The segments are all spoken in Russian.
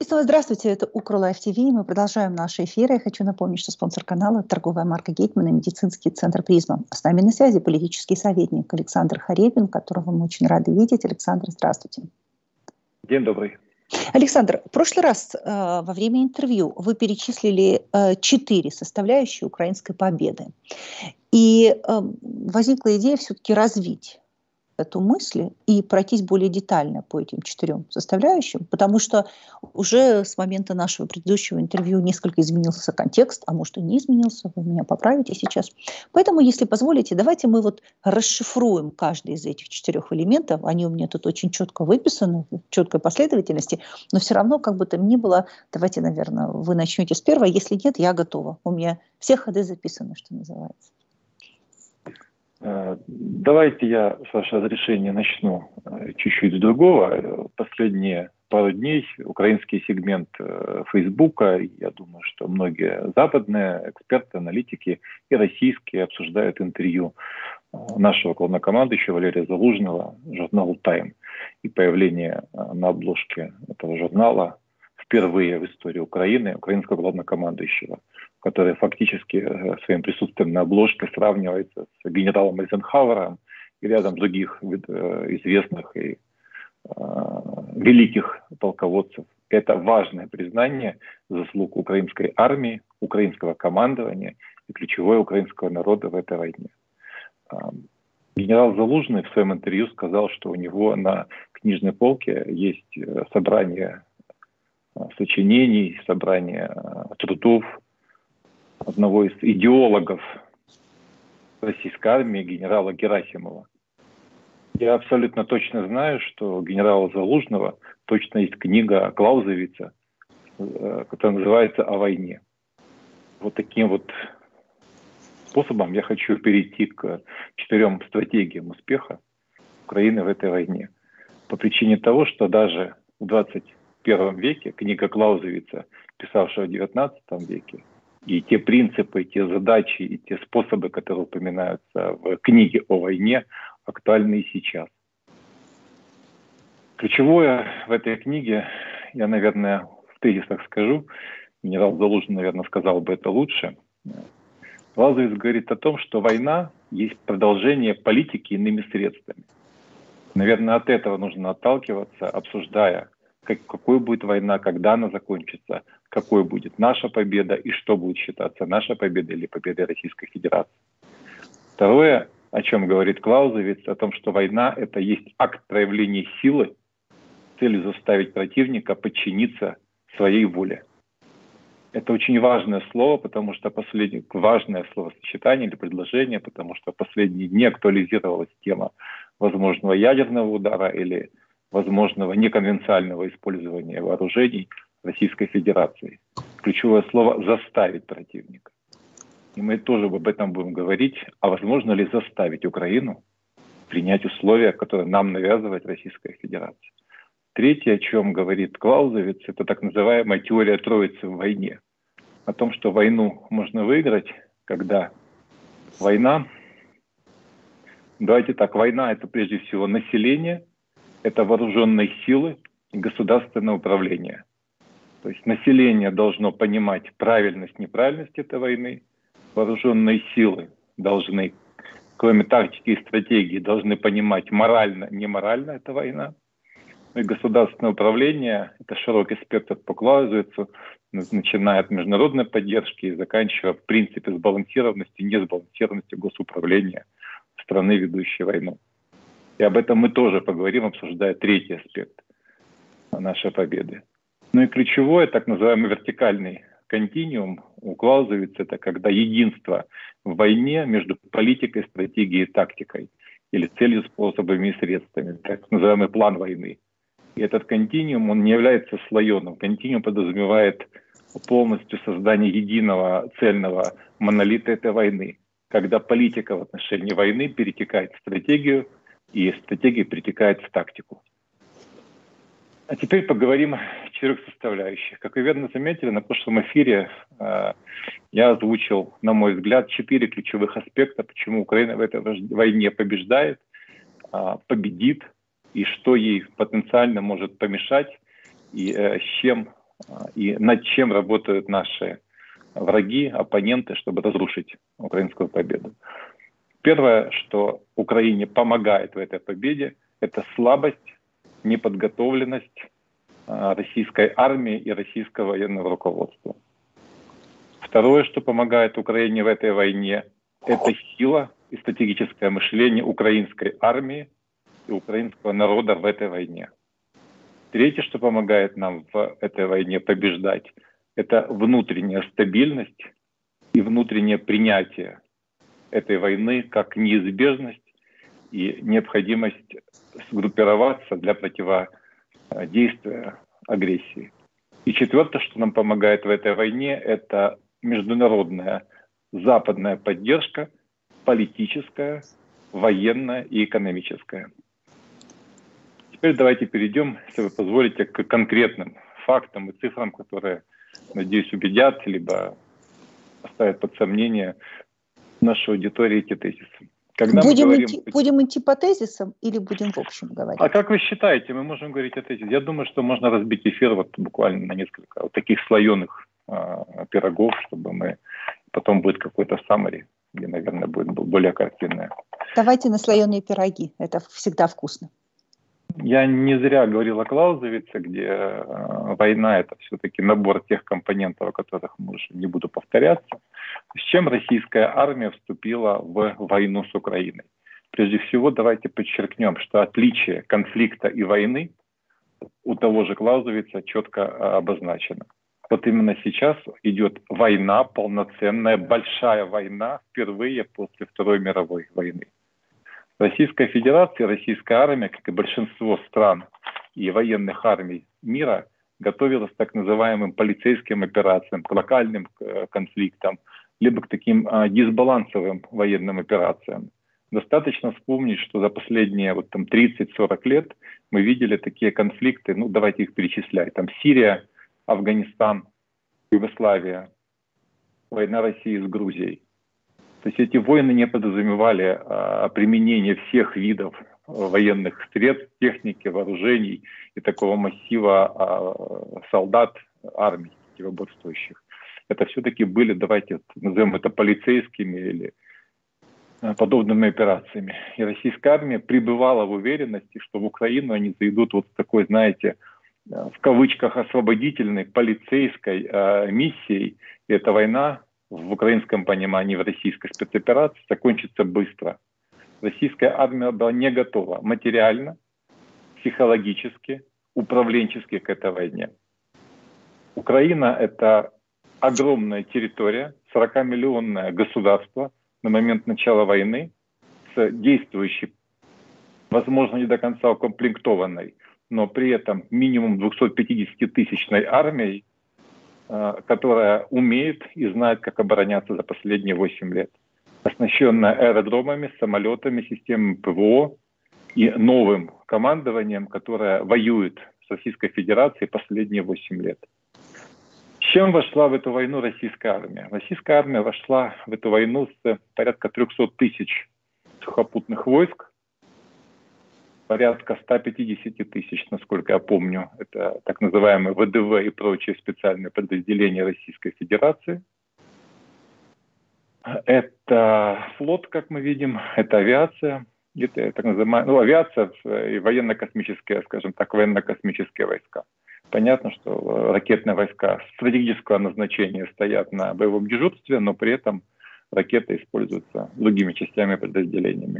И снова здравствуйте, это Укролайф ТВ. Мы продолжаем наши эфиры. Я хочу напомнить, что спонсор канала — торговая марка Гетман и медицинский центр «Призма». С нами на связи политический советник Александр Харепин, которого мы очень рады видеть. Александр, здравствуйте. День добрый. Александр, в прошлый раз во время интервью вы перечислили 4 составляющие украинской победы. И возникла идея все-таки развить эту мысль и пройтись более детально по этим 4 составляющим, потому что уже с момента нашего предыдущего интервью несколько изменился контекст, а может и не изменился, вы меня поправите сейчас. Поэтому, если позволите, давайте мы вот расшифруем каждый из этих 4 элементов. Они у меня тут очень четко выписаны, в четкой последовательности, но все равно, как бы там ни было, давайте, наверное, вы начнете с первого. Если нет, я готова. У меня все ходы записаны, что называется. Давайте я, с вашего разрешения, начну чуть-чуть с другого. Последние пару дней украинский сегмент Фейсбука, я думаю, что многие западные эксперты, аналитики и российские обсуждают интервью нашего главнокомандующего Валерия Залужного журналу «Тайм» и появление на обложке этого журнала впервые в истории Украины украинского главнокомандующего, который фактически своим присутствием на обложке сравнивается с генералом Эйзенхауэром и рядом других известных и великих полководцев. Это важное признание заслуг украинской армии, украинского командования и ключевой украинского народа в этой войне. Генерал Залужный в своем интервью сказал, что у него на книжной полке есть собрание сочинений, собрание трудов одного из идеологов российской армии, генерала Герасимова. Я абсолютно точно знаю, что у генерала Залужного точно есть книга Клаузевица, которая называется «О войне». Вот таким вот способом я хочу перейти к 4 стратегиям успеха Украины в этой войне. По причине того, что даже в 21 веке книга Клаузевица, писавшего в 19 веке, и те принципы, те задачи, и те способы, которые упоминаются в книге о войне, актуальны и сейчас. Ключевое в этой книге, я, наверное, в тезисах скажу, генерал Залужный, наверное, сказал бы это лучше. Клаузевиц говорит о том, что война есть продолжение политики иными средствами. Наверное, от этого нужно отталкиваться, обсуждая, какой будет война, когда она закончится, какой будет наша победа и что будет считаться нашей победой или победой Российской Федерации. Второе, о чем говорит Клаузевиц, о том, что война — это есть акт проявления силы с целью заставить противника подчиниться своей воле. Это очень важное слово, потому что важное словосочетание или предложение, потому что в последние дни актуализировалась тема возможного ядерного удара или возможного неконвенциального использования вооружений Российской Федерации. Ключевое слово «заставить противника». И мы тоже об этом будем говорить, а возможно ли заставить Украину принять условия, которые нам навязывает Российская Федерация. Третье, о чем говорит Клаузевиц, это так называемая теория троицы в войне. О том, что войну можно выиграть, когда война... Давайте так, война — это прежде всего население, это вооруженные силы и государственное управление. То есть население должно понимать правильность, неправильность этой войны, вооруженные силы должны, кроме тактики и стратегии, должны понимать морально, неморально эта война. И государственное управление — это широкий спектр по Клаузевицу, начиная от международной поддержки и заканчивая, в принципе, сбалансированностью, несбалансированностью госуправления страны, ведущей войну. И об этом мы тоже поговорим, обсуждая третий аспект нашей победы. Ну и ключевое, так называемый вертикальный континуум у Клаузевица — это когда единство в войне между политикой, стратегией и тактикой, или целью, способами и средствами, так называемый план войны. И этот континуум, он не является слоеным. Континуум подразумевает полностью создание единого цельного монолита этой войны, когда политика в отношении войны перетекает в стратегию, и стратегия перетекает в тактику. А теперь поговорим о 4 составляющих. Как вы верно заметили, на прошлом эфире я озвучил, на мой взгляд, 4 ключевых аспекта, почему Украина в этой войне побеждает, победит, и что ей потенциально может помешать, и с чем и над чем работают наши враги, оппоненты, чтобы разрушить украинскую победу. Первое, что Украине помогает в этой победе, это слабость, неподготовленность российской армии и российского военного руководства. Второе, что помогает Украине в этой войне, это сила и стратегическое мышление украинской армии и украинского народа в этой войне. Третье, что помогает нам в этой войне побеждать, это внутренняя стабильность и внутреннее принятие этой войны как неизбежность и необходимость сгруппироваться для противодействия агрессии. И четвертое, что нам помогает в этой войне, это международная западная поддержка, политическая, военная и экономическая. Теперь давайте перейдем, если вы позволите, к конкретным фактам и цифрам, которые, надеюсь, убедят, либо поставят под сомнение нашу аудиторию эти тезисы. Когда будем идти по тезисам или будем в общем говорить? А как вы считаете, мы можем говорить о тезисах? Я думаю, что можно разбить эфир вот буквально на несколько вот таких слоеных пирогов, чтобы мы потом будет какой-то summary, где, наверное, будет более картинное. Давайте на слоеные пироги. Это всегда вкусно. Я не зря говорил о Клаузевице, где война – это все-таки набор тех компонентов, о которых мы уже не буду повторяться. С чем российская армия вступила в войну с Украиной? Прежде всего, давайте подчеркнем, что отличие конфликта и войны у того же Клаузевица четко обозначено. Вот именно сейчас идет война, полноценная, большая война, впервые после Второй мировой войны. Российская Федерация, российская армия, как и большинство стран и военных армий мира, готовилась к так называемым полицейским операциям, к локальным конфликтам, либо к таким дисбалансовым военным операциям. Достаточно вспомнить, что за последние 30-40 лет мы видели такие конфликты, давайте их перечислять, там Сирия, Афганистан, Югославия, война России с Грузией. То есть эти войны не подразумевали применение всех видов военных средств, техники, вооружений и такого массива солдат, армий противоборствующих. Это все-таки были, давайте назовем это полицейскими или подобными операциями. И российская армия пребывала в уверенности, что в Украину они зайдут вот с такой, знаете, в кавычках освободительной полицейской миссией. И эта война в украинском понимании, в российской спецоперации закончится быстро. Российская армия была не готова материально, психологически, управленчески к этой войне. Украина – это огромная территория, 40-миллионное государство на момент начала войны с действующей, возможно, не до конца укомплектованной, но при этом минимум 250-тысячной армией, которая умеет и знает, как обороняться за последние 8 лет. Оснащенная аэродромами, самолетами, системами ПВО и новым командованием, которое воюет с Российской Федерацией последние 8 лет. С чем вошла в эту войну российская армия? Российская армия вошла в эту войну с порядка 300 тысяч сухопутных войск, порядка 150 тысяч, насколько я помню, это так называемые ВДВ и прочие специальные подразделения Российской Федерации. Это флот, как мы видим, это авиация, это так называемая, авиация и военно-космические, скажем так, военно-космические войска. Понятно, что ракетные войска стратегического назначения стоят на боевом дежурстве, но при этом ракеты используются другими частями подразделениями.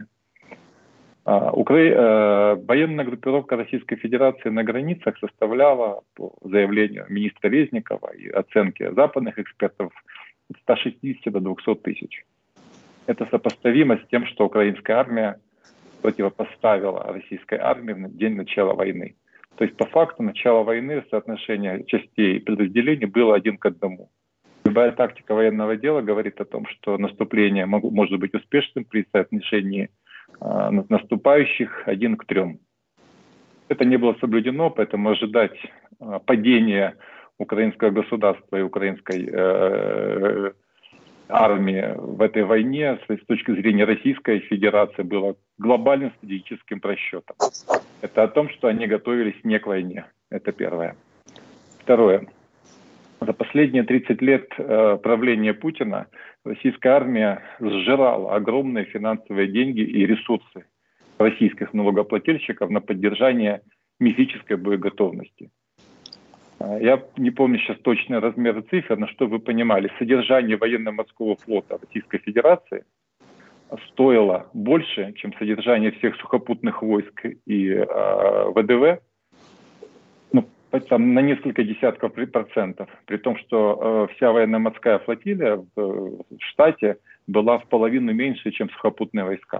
Военная группировка Российской Федерации на границах составляла, по заявлению министра Резникова и оценке западных экспертов, от 160 до 200 тысяч. Это сопоставимо с тем, что украинская армия противопоставила российской армии в день начала войны. То есть по факту начала войны соотношение частей и подразделений было 1 к 1. Любая тактика военного дела говорит о том, что наступление может быть успешным при соотношении наступающих 1 к 3. Это не было соблюдено, поэтому ожидать падения украинского государства и украинской армии в этой войне с точки зрения Российской Федерации было глобальным стратегическим просчетом. Это о том, что они готовились не к войне. Это первое. Второе. За последние 30 лет правления Путина российская армия сжирала огромные финансовые деньги и ресурсы российских налогоплательщиков на поддержание мифической боеготовности. Я не помню сейчас точные размеры цифр, но чтобы вы понимали, содержание военно-морского флота Российской Федерации стоило больше, чем содержание всех сухопутных войск и ВДВ, там, на несколько десятков процентов, при том, что вся военно-морская флотилия в штате была в половину меньше, чем сухопутные войска.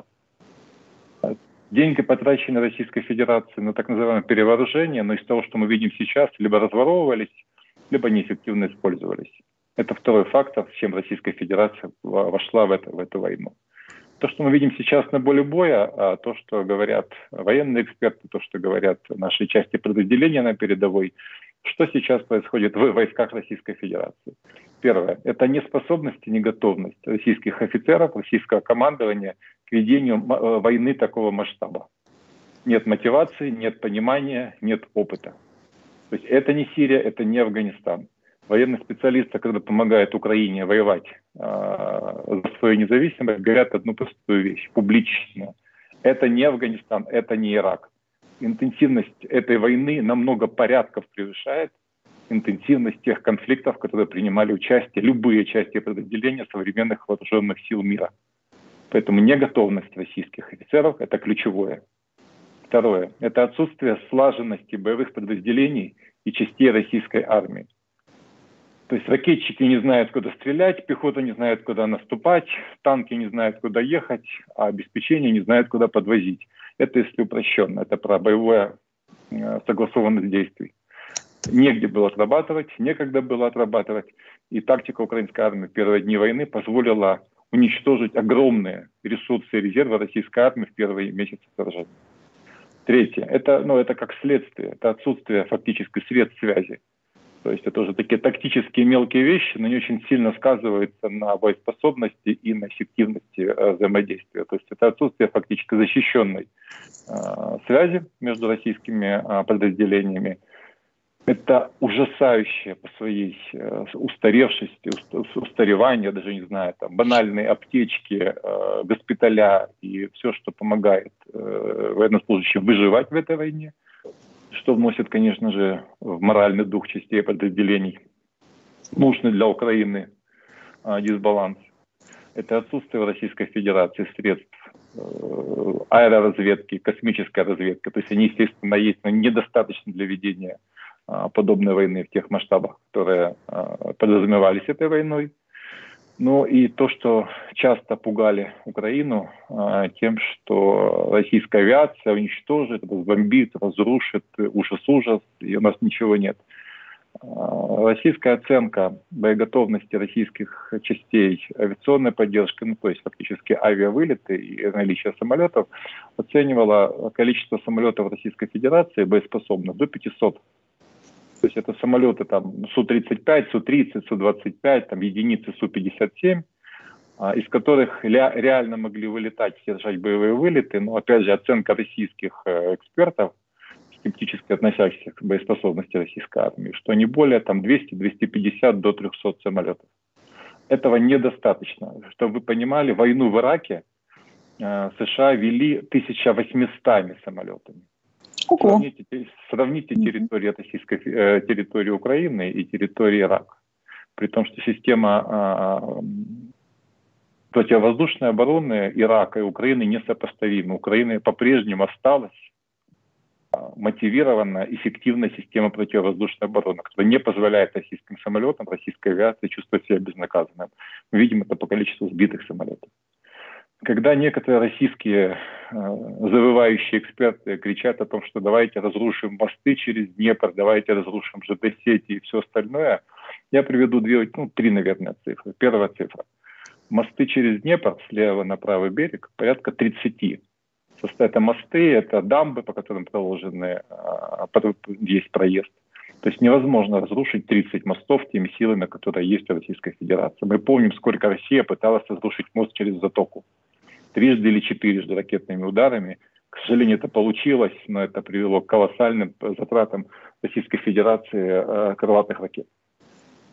Деньги, потраченные Российской Федерацией на так называемое перевооружение, но из того, что мы видим сейчас, либо разворовывались, либо неэффективно использовались. Это второй фактор, с чем Российская Федерация вошла в эту войну. То, что мы видим сейчас на поле боя, то, что говорят военные эксперты, то, что говорят наши части подразделения на передовой, что сейчас происходит в войсках Российской Федерации. Первое – это неспособность и неготовность российских офицеров, российского командования к ведению войны такого масштаба. Нет мотивации, нет понимания, нет опыта. То есть это не Сирия, это не Афганистан. Военные специалисты, когда помогают Украине воевать за свою независимость, говорят одну простую вещь, публично. Это не Афганистан, это не Ирак. Интенсивность этой войны на много порядков превышает интенсивность тех конфликтов, в которых принимали участие любые части подразделения современных вооруженных сил мира. Поэтому неготовность российских офицеров – это ключевое. Второе – это отсутствие слаженности боевых подразделений и частей российской армии. То есть ракетчики не знают, куда стрелять, пехота не знает, куда наступать, танки не знают, куда ехать, а обеспечение не знает, куда подвозить. Это если упрощенно, это про боевое согласованность действий. Негде было отрабатывать, некогда было отрабатывать. И тактика украинской армии в первые дни войны позволила уничтожить огромные ресурсы и резервы российской армии в первые месяцы сражения. Третье, это как следствие, это отсутствие фактически средств связи. То есть это уже такие тактические мелкие вещи, но они очень сильно сказываются на боеспособности и на эффективности взаимодействия. То есть это отсутствие фактически защищенной связи между российскими подразделениями. Это ужасающее по своей устаревшести, устаревание, даже не знаю, там, банальные аптечки, госпиталя и все, что помогает военнослужащим выживать в этой войне, что вносит, конечно же, в моральный дух частей подразделений, нужный для Украины дисбаланс. Это отсутствие в Российской Федерации средств аэроразведки, космической разведки. То есть они, естественно, есть, но недостаточно для ведения подобной войны в тех масштабах, которые подразумевались этой войной. Ну и то, что часто пугали Украину тем, что российская авиация уничтожит, разбомбит, разрушит, ужас-ужас, и у нас ничего нет. Российская оценка боеготовности российских частей авиационной поддержки, то есть фактически авиавылеты и наличие самолетов, оценивала количество самолетов Российской Федерации боеспособных до 500. То есть это самолеты там Су-35, Су-30, Су-25, там единицы Су-57, из которых реально могли вылетать, совершать боевые вылеты. Но опять же оценка российских экспертов, скептически относящихся к боеспособности российской армии, что не более там 200, 250 до 300 самолетов. Этого недостаточно. Чтобы вы понимали, войну в Ираке США вели 1800 самолетами. Сравните территорию Украины и территорию Ирака. При том, что система противовоздушной обороны Ирака и Украины несопоставима. У Украины по-прежнему осталась мотивированная, эффективная система противовоздушной обороны, которая не позволяет российским самолетам, российской авиации чувствовать себя безнаказанным. Мы видим это по количеству сбитых самолетов. Когда некоторые российские завывающие эксперты кричат о том, что давайте разрушим мосты через Днепр, давайте разрушим ЖД-сети и все остальное, я приведу три, наверное, цифры. Первая цифра. Мосты через Днепр слева на правый берег порядка 30. Это мосты, это дамбы, по которым проложены, есть проезд. То есть невозможно разрушить 30 мостов теми силами, которые есть в Российской Федерации. Мы помним, сколько Россия пыталась разрушить мост через Затоку. 3 или 4 ракетными ударами. К сожалению, это получилось, но это привело к колоссальным затратам Российской Федерации крылатых ракет.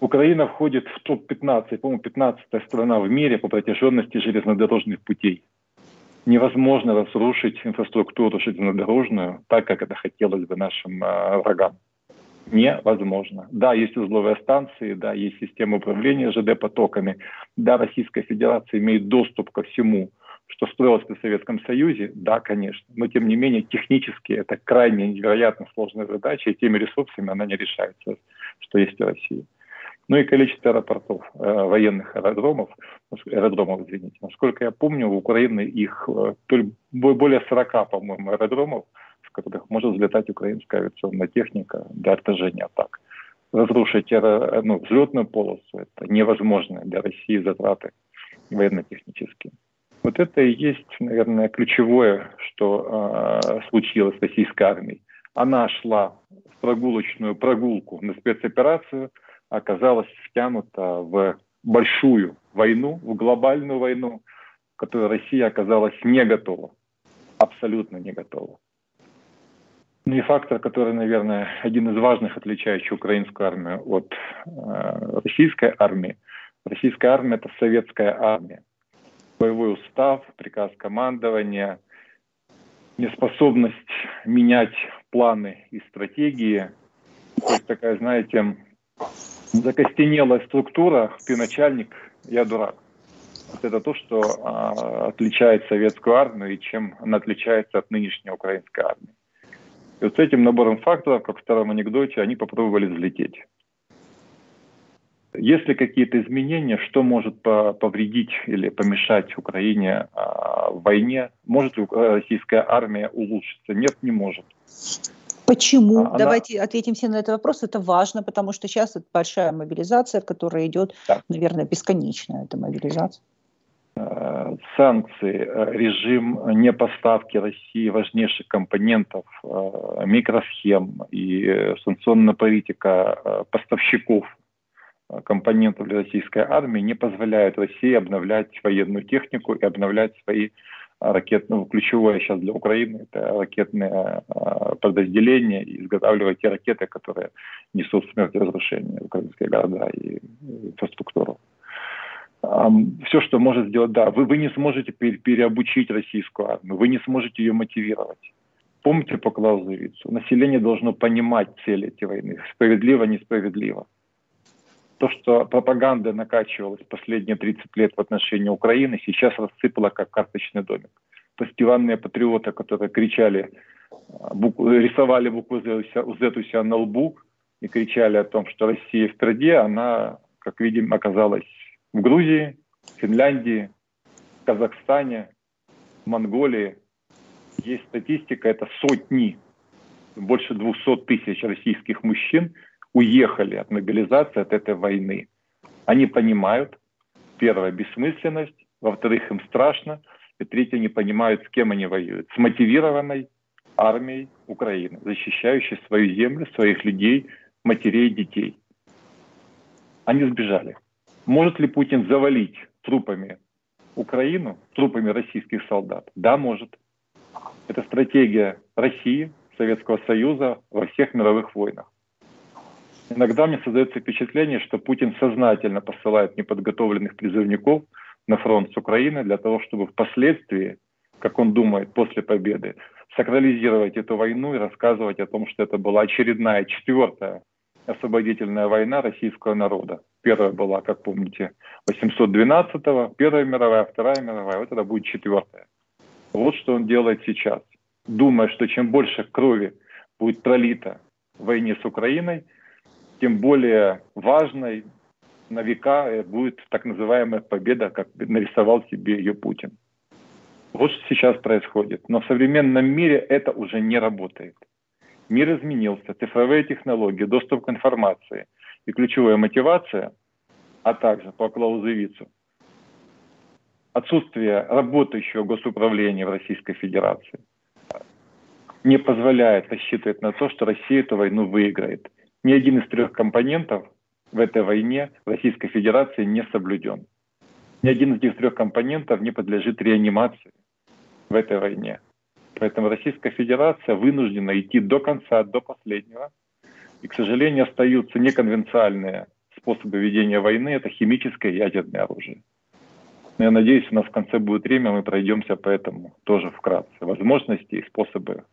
Украина входит в топ-15, по-моему, 15-я страна в мире по протяженности железнодорожных путей. Невозможно разрушить инфраструктуру железнодорожную так, как это хотелось бы нашим врагам. Невозможно. Да, есть узловые станции, да, есть система управления ЖД-потоками. Да, Российская Федерация имеет доступ ко всему, что строилось при Советском Союзе. Да, конечно. Но, тем не менее, технически это крайне невероятно сложная задача, и теми ресурсами она не решается, что есть в России. Ну и количество аэропортов, военных аэродромов, извините. Насколько я помню, у Украины их более 40, по-моему, аэродромов, с которых может взлетать украинская авиационная техника для отражения атак. Разрушить взлетную полосу – это невозможно для России затраты военно-технические. Вот это и есть, наверное, ключевое, что случилось с российской армией. Она шла в прогулочную прогулку на спецоперацию, оказалась втянута в большую войну, в глобальную войну, в которой Россия оказалась не готова, абсолютно не готова. Ну и фактор, который, наверное, один из важных, отличающих украинскую армию от российской армии. Российская армия – это советская армия. Боевой устав, приказ командования, неспособность менять планы и стратегии. То есть такая, знаете, закостенелая структура, ты начальник, я дурак. Вот это то, что отличает советскую армию и чем она отличается от нынешней украинской армии. И вот с этим набором факторов, как в старом анекдоте, они попробовали взлететь. Есть ли какие-то изменения, что может повредить или помешать Украине в войне? Может ли российская армия улучшиться? Нет, не может. Почему? Давайте ответим все на этот вопрос. Это важно, потому что сейчас это большая мобилизация, которая идет, наверное, бесконечная, эта мобилизация. Санкции, режим непоставки России важнейших компонентов, микросхем и санкционная политика поставщиков компонентов для российской армии не позволяют России обновлять военную технику и обновлять свои ракетные, ключевое сейчас для Украины, это ракетные подразделения, и изготавливать те ракеты, которые несут смерть и разрушение в украинские города и инфраструктуру. Все, что может сделать, да, вы не сможете переобучить российскую армию, вы не сможете ее мотивировать. Помните по Клаузевицу, население должно понимать цели этой войны, справедливо, несправедливо. То, что пропаганда накачивалась последние 30 лет в отношении Украины, сейчас рассыпала как карточный домик. То есть диванные патриоты, которые кричали, рисовали букву Z у себя на лбу и кричали о том, что Россия впереди, она, как видим, оказалась в Грузии, Финляндии, Казахстане, Монголии. Есть статистика, это сотни, больше 200 тысяч российских мужчин уехали от мобилизации, от этой войны. Они понимают, первое, бессмысленность, во-вторых, им страшно, и третье, не понимают, с кем они воюют. С мотивированной армией Украины, защищающей свою землю, своих людей, матерей, детей. Они сбежали. Может ли Путин завалить трупами Украину, трупами российских солдат? Да, может. Это стратегия России, Советского Союза во всех мировых войнах. Иногда мне создается впечатление, что Путин сознательно посылает неподготовленных призывников на фронт с Украины для того, чтобы впоследствии, как он думает, после победы, сакрализировать эту войну и рассказывать о том, что это была очередная, 4-я освободительная война российского народа. Первая была, как помните, 812-го, Первая мировая, Вторая мировая, вот это будет 4-я. Вот что он делает сейчас. Думая, что чем больше крови будет пролито в войне с Украиной, тем более важной на века будет так называемая победа, как нарисовал себе ее Путин. Вот что сейчас происходит. Но в современном мире это уже не работает. Мир изменился, цифровые технологии, доступ к информации и ключевая мотивация, а также по Клаузевицу, отсутствие работающего госуправления в Российской Федерации не позволяет рассчитывать на то, что Россия эту войну выиграет. Ни один из 3 компонентов в этой войне в Российской Федерации не соблюден. Ни один из этих 3 компонентов не подлежит реанимации в этой войне. Поэтому Российская Федерация вынуждена идти до конца, до последнего. И, к сожалению, остаются неконвенциальные способы ведения войны – это химическое и ядерное оружие. Но я надеюсь, у нас в конце будет время, мы пройдемся по этому тоже вкратце. Возможности и способы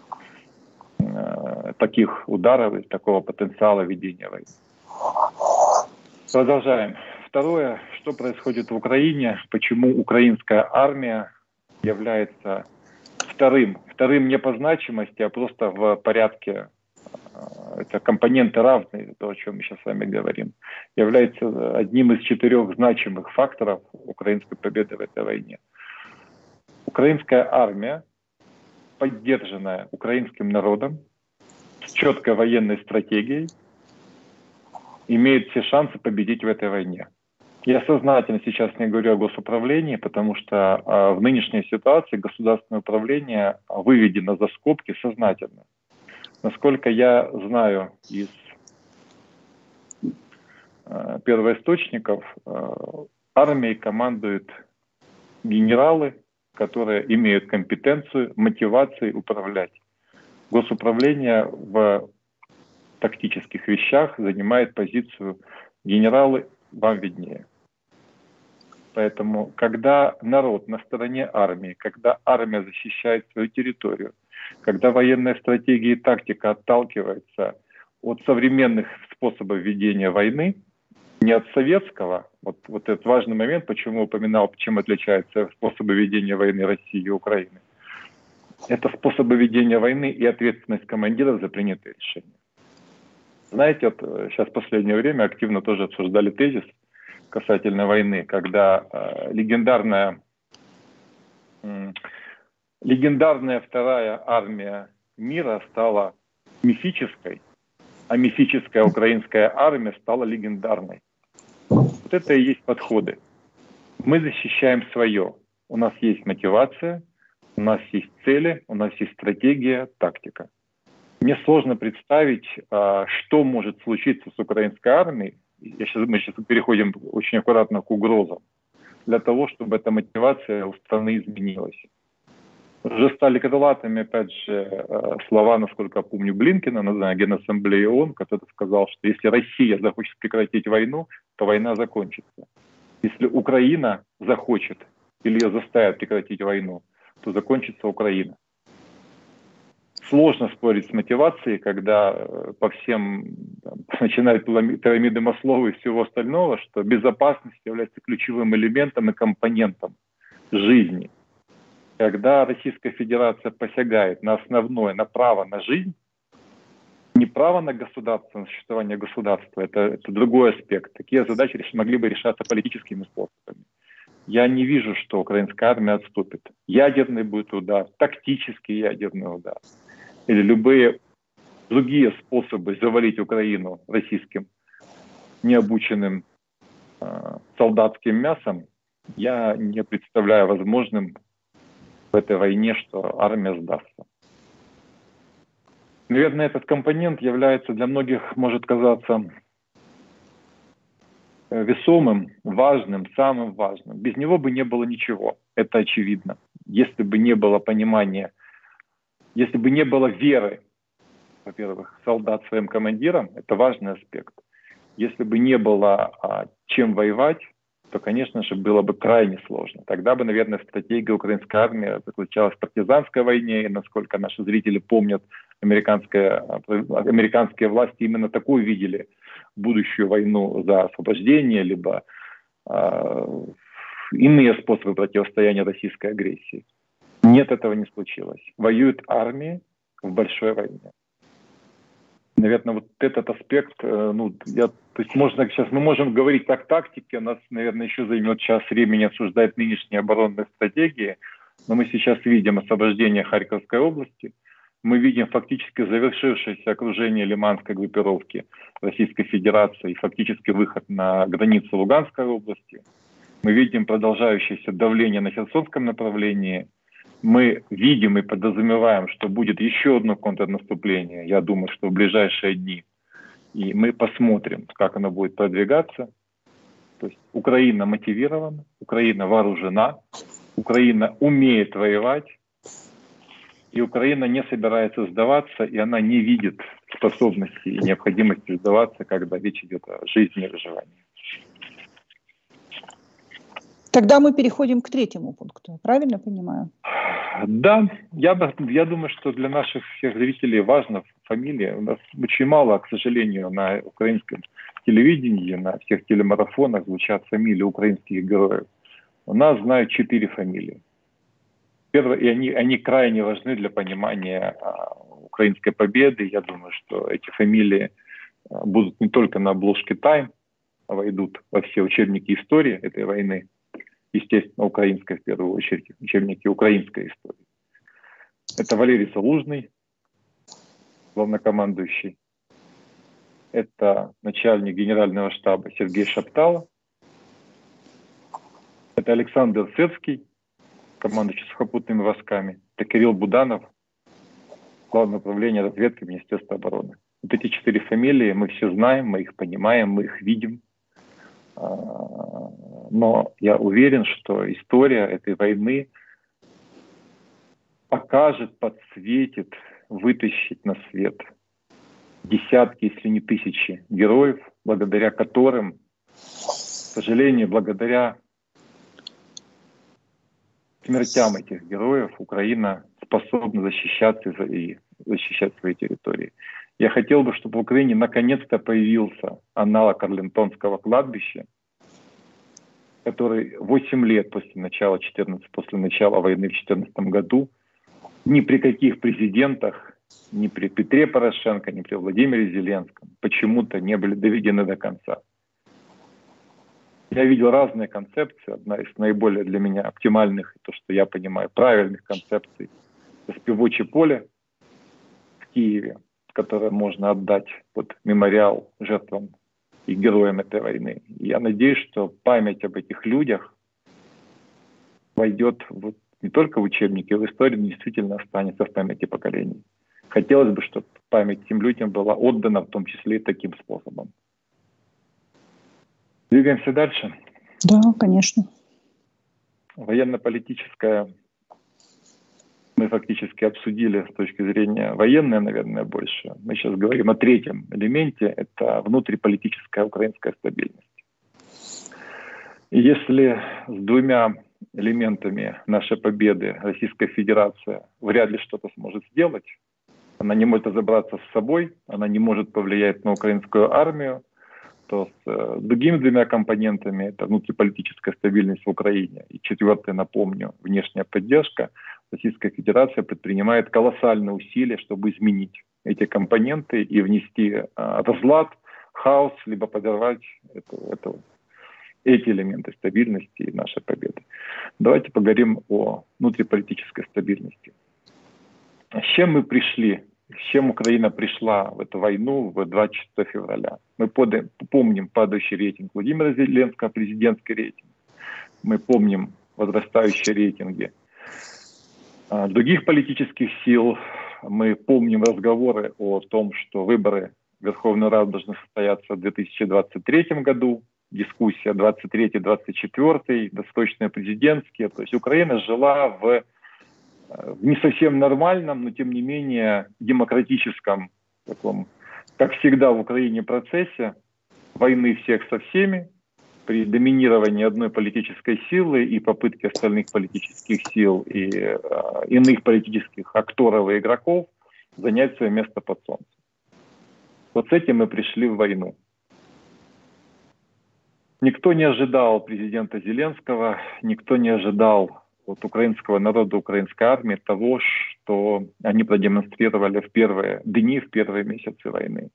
таких ударов и такого потенциала ведения войны. Продолжаем. Второе, что происходит в Украине, почему украинская армия является вторым не по значимости, а просто в порядке, это компоненты равные, то, о чем мы сейчас с вами говорим, является одним из 4 значимых факторов украинской победы в этой войне. Украинская армия, поддержанная украинским народом, с четкой военной стратегией, имеет все шансы победить в этой войне. Я сознательно сейчас не говорю о госуправлении, потому что в нынешней ситуации государственное управление выведено за скобки сознательно. Насколько я знаю из первоисточников, армией командуют генералы, которые имеют компетенцию, мотивацию управлять. Госуправление в тактических вещах занимает позицию генералы, вам виднее. Поэтому, когда народ на стороне армии, когда армия защищает свою территорию, когда военная стратегия и тактика отталкиваются от современных способов ведения войны, не от советского, вот этот важный момент, почему упоминал, чем отличаются способы ведения войны России и Украины, это способы ведения войны и ответственность командиров за принятые решения. Знаете, вот сейчас в последнее время активно тоже обсуждали тезис касательно войны, когда легендарная вторая армия мира стала мифической, а мифическая украинская армия стала легендарной. Вот это и есть подходы. Мы защищаем свое. У нас есть мотивация, у нас есть цели, у нас есть стратегия, тактика. Мне сложно представить, что может случиться с украинской армией. Мы сейчас переходим очень аккуратно к угрозам, для того, чтобы эта мотивация у страны изменилась. Уже стали крылатыми, опять же, слова, насколько я помню, Блинкена на Генассамблее ООН, который сказал, что если Россия захочет прекратить войну, то война закончится. Если Украина захочет или ее заставят прекратить войну, то закончится Украина. Сложно спорить с мотивацией, когда по всем, начиная от пирамиды Маслоу и всего остального, что безопасность является ключевым элементом и компонентом жизни. Когда Российская Федерация посягает на основное, на право на жизнь, не право на государство, на существование государства, это другой аспект. Такие задачи могли бы решаться политическими способами. Я не вижу, что украинская армия отступит. Ядерный будет удар, тактический ядерный удар или любые другие способы завалить Украину российским необученным солдатским мясом, я не представляю возможным в этой войне, что армия сдастся. Наверное, этот компонент является для многих, может казаться, весомым, важным, самым важным. Без него бы не было ничего, это очевидно. Если бы не было понимания, если бы не было веры, во-первых, солдат своим командирам, это важный аспект. Если бы не было чем воевать, то, конечно же, было бы крайне сложно. Тогда бы, наверное, стратегия украинской армии заключалась в партизанской войне, и, насколько наши зрители помнят, американские власти именно такую видели будущую войну за освобождение, либо иные способы противостояния российской агрессии. Нет, этого не случилось. Воюют армии в большой войне. Наверное, вот этот аспект, то есть сейчас мы можем говорить о тактике, нас, наверное, еще займет час времени обсуждать нынешние оборонные стратегии, но мы сейчас видим освобождение Харьковской области, мы видим фактически завершившееся окружение Лиманской группировки Российской Федерации и фактически выход на границу Луганской области, мы видим продолжающееся давление на Херсонском направлении. Мы видим и подразумеваем, что будет еще одно контрнаступление, я думаю, что в ближайшие дни. И мы посмотрим, как оно будет продвигаться. То есть Украина мотивирована, Украина вооружена, Украина умеет воевать. И Украина не собирается сдаваться, и она не видит способности и необходимости сдаваться, когда речь идет о жизни и выживании. Тогда мы переходим к третьему пункту, правильно понимаю? Да, я думаю, что для наших всех зрителей важна фамилия. У нас очень мало, к сожалению, на украинском телевидении, на всех телемарафонах звучат фамилии украинских героев. У нас знают 4 фамилии. Первое, и они крайне важны для понимания украинской победы. Я думаю, что эти фамилии будут не только на обложке «Тайм», а войдут во все учебники истории этой войны. Естественно, украинской в первую очередь, учебники украинской истории. Это Валерий Залужный, главнокомандующий. Это начальник генерального штаба Сергей Шаптало. Это Александр Сырский, командующий сухопутными войсками. Это Кирилл Буданов, Главное управление разведки Министерства обороны. Вот эти 4 фамилии мы все знаем, мы их понимаем, мы их видим. Но я уверен, что история этой войны покажет, подсветит, вытащит на свет десятки, если не тысячи героев, благодаря которым, к сожалению, благодаря смертям этих героев Украина способна защищаться и защищать свои территории. Я хотел бы, чтобы в Украине наконец-то появился аналог Арлентонского кладбища, который 8 лет после начала войны в 2014 году ни при каких президентах, ни при Петре Порошенко, ни при Владимире Зеленском почему-то не были доведены до конца. Я видел разные концепции. Одна из наиболее для меня оптимальных, то, что я понимаю, правильных концепций, это Спивочее поле в Киеве, которое можно отдать под мемориал жертвам и героям этой войны. И я надеюсь, что память об этих людях войдет не только в учебники, а в историю, но действительно останется в памяти поколений. Хотелось бы, чтобы память этим людям была отдана, в том числе и таким способом. Двигаемся дальше. Да, конечно. Военно-политическая мы фактически обсудили с точки зрения военной, наверное, больше. Мы сейчас говорим о третьем элементе, это внутриполитическая украинская стабильность. И если с 2 элементами нашей победы Российская Федерация вряд ли что-то сможет сделать, она не может разобраться с собой, она не может повлиять на украинскую армию, то с другими 2 компонентами, это внутриполитическая стабильность в Украине, и 4-е, напомню, внешняя поддержка, Российская Федерация предпринимает колоссальные усилия, чтобы изменить эти компоненты и внести разлад, хаос, либо подорвать эти элементы стабильности и нашей победы. Давайте поговорим о внутриполитической стабильности. С чем мы пришли? С чем Украина пришла в эту войну в 24 февраля? Мы помним падающий рейтинг Владимира Зеленского, президентский рейтинг. Мы помним возрастающие рейтинги других политических сил. Мы помним разговоры о том, что выборы в Верховную Раду должны состояться в 2023 году. Дискуссия 23-24, досрочные президентские. То есть Украина жила в не совсем нормальном, но тем не менее демократическом, таком, как всегда в Украине, процессе войны всех со всеми, при доминировании одной политической силы и попытке остальных политических сил и иных политических акторов и игроков занять свое место под солнцем. Вот с этим мы пришли в войну. Никто не ожидал президента Зеленского, никто не ожидал от украинского народа, украинской армии того, что они продемонстрировали в первые дни, в первые месяцы войны.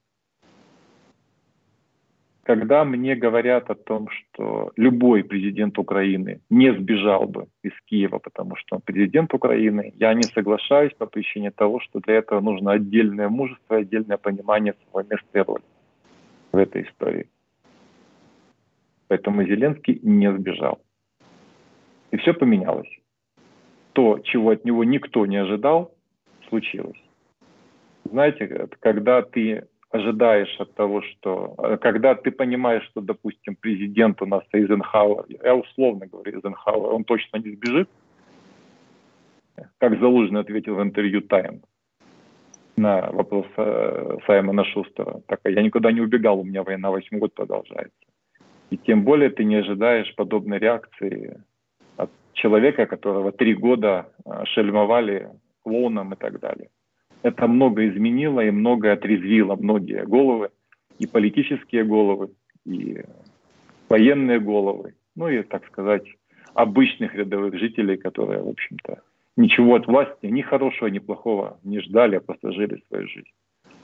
Когда мне говорят о том, что любой президент Украины не сбежал бы из Киева, потому что он президент Украины, я не соглашаюсь по причине того, что для этого нужно отдельное мужество, отдельное понимание своего места и роли в этой истории. Поэтому Зеленский не сбежал. И все поменялось. То, чего от него никто не ожидал, случилось. Знаете, когда ты ожидаешь от того, что... Когда ты понимаешь, что, допустим, президент у нас Эйзенхауэр, я условно говорю Эйзенхауэр, он точно не сбежит, как Залужный ответил в интервью «Тайм» на вопрос Саймона Шустера. Так, я никуда не убегал, у меня война 8 год продолжается. И тем более ты не ожидаешь подобной реакции от человека, которого 3 года шельмовали клоуном и так далее. Это много изменило и многое отрезвило многие головы, и политические головы, и военные головы, ну и, так сказать, обычных рядовых жителей, которые, в общем-то, ничего от власти, ни хорошего, ни плохого не ждали, а просто жили свою жизнь.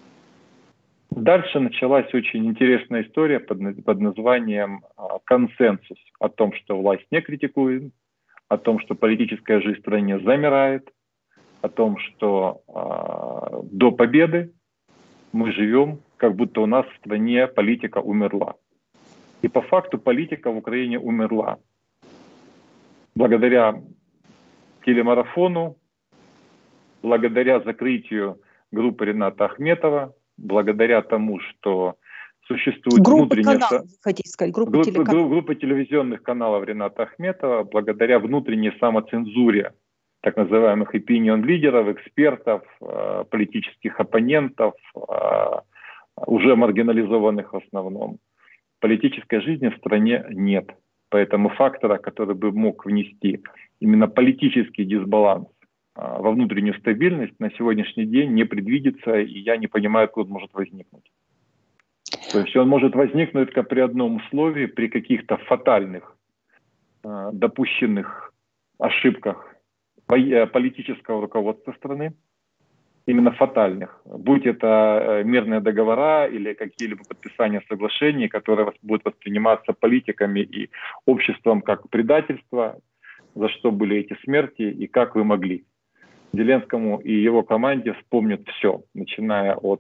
Дальше началась очень интересная история под названием «Консенсус» о том, что власть не критикует, о том, что политическая жизнь в стране замирает, о том, что до победы мы живем, как будто у нас в стране политика умерла. И по факту политика в Украине умерла. Благодаря телемарафону, благодаря закрытию группы Рената Ахметова, благодаря тому, что существует внутренняя... Группа телевизионных каналов Рената Ахметова, благодаря внутренней самоцензуре так называемых opinion-лидеров, экспертов, политических оппонентов, уже маргинализованных в основном. Политической жизни в стране нет. Поэтому фактора, который бы мог внести именно политический дисбаланс во внутреннюю стабильность, на сегодняшний день не предвидится, и я не понимаю, откуда он может возникнуть. То есть он может возникнуть только при одном условии, при каких-то фатальных, допущенных ошибках политического руководства страны, именно фатальных, будь это мирные договора или какие-либо подписания соглашений, которые будут восприниматься политиками и обществом как предательство, за что были эти смерти и как вы могли. Зеленскому и его команде вспомнят все, начиная от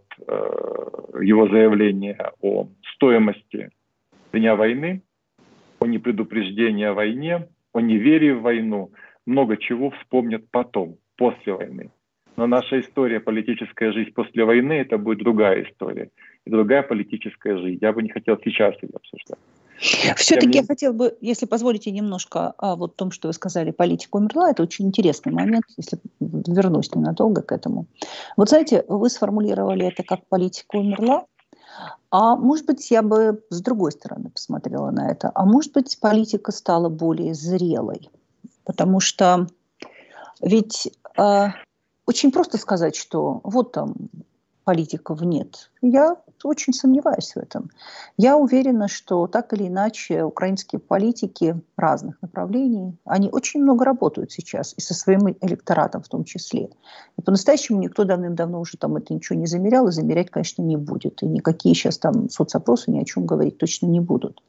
его заявления о стоимости дня войны, о непредупреждении о войне, о неверии в войну, много чего вспомнят потом, после войны. Но наша история, политическая жизнь после войны, это будет другая история. И другая политическая жизнь. Я бы не хотел сейчас ее обсуждать. Все-таки я хотел бы, если позволите, немножко о том, что вы сказали, политика умерла. Это очень интересный момент, если вернусь ненадолго к этому. Вот знаете, вы сформулировали это как политика умерла. А может быть, я бы с другой стороны посмотрела на это. А может быть, политика стала более зрелой. Потому что ведь очень просто сказать, что вот там политиков нет. Я очень сомневаюсь в этом. Я уверена, что так или иначе украинские политики разных направлений, они очень много работают сейчас, и со своим электоратом в том числе. И по-настоящему никто давным-давно уже там это ничего не замерял, и замерять, конечно, не будет. И никакие сейчас там соцопросы ни о чем говорить точно не будут.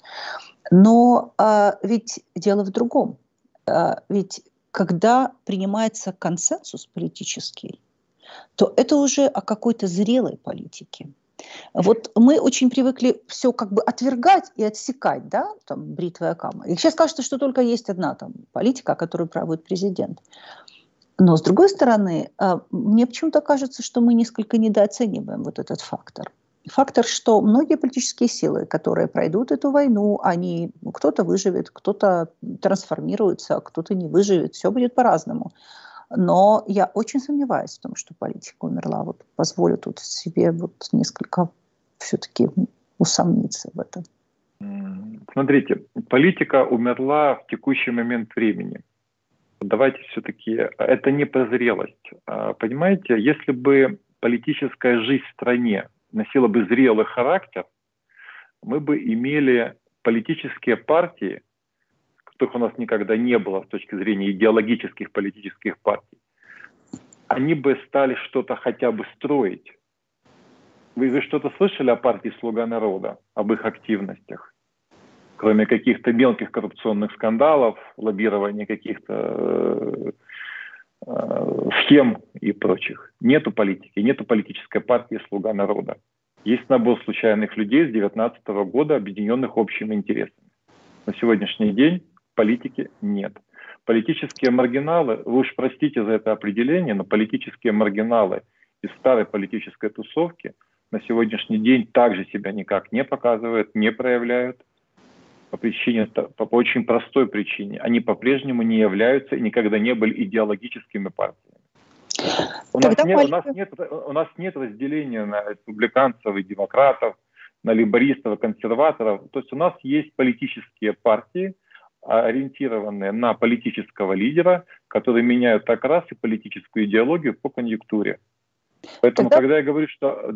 Но ведь дело в другом. Ведь когда принимается консенсус политический, то это уже о какой-то зрелой политике. Вот мы очень привыкли все как бы отвергать и отсекать, да, там, бритвой Акама. И сейчас кажется, что только есть одна там политика, которую проводит президент. Но, с другой стороны, мне почему-то кажется, что мы несколько недооцениваем вот этот фактор. Фактор, что многие политические силы, которые пройдут эту войну, они, кто-то выживет, кто-то трансформируется, кто-то не выживет, все будет по-разному. Но я очень сомневаюсь в том, что политика умерла. Вот позволю тут себе вот несколько все-таки усомниться в этом. Смотрите, политика умерла в текущий момент времени. Давайте все-таки, это не про зрелость. Понимаете, если бы политическая жизнь в стране носила бы зрелый характер, мы бы имели политические партии, которых у нас никогда не было с точки зрения идеологических политических партий, они бы стали что-то хотя бы строить. Вы что-то слышали о партии «Слуга народа», об их активностях? Кроме каких-то мелких коррупционных скандалов, лоббирования каких-то схем и прочих. Нету политики, нету политической партии «Слуга народа». Есть набор случайных людей с 2019 года, объединенных общими интересами. На сегодняшний день политики нет. Политические маргиналы, вы уж простите за это определение, но политические маргиналы из старой политической тусовки на сегодняшний день также себя никак не показывают, не проявляют. по очень простой причине. Они по-прежнему не являются и никогда не были идеологическими партиями. У нас нет разделения на республиканцев и демократов, на лейбористов и консерваторов. То есть у нас есть политические партии, ориентированные на политического лидера, которые меняют как раз и политическую идеологию по конъюнктуре. Поэтому, когда я говорю,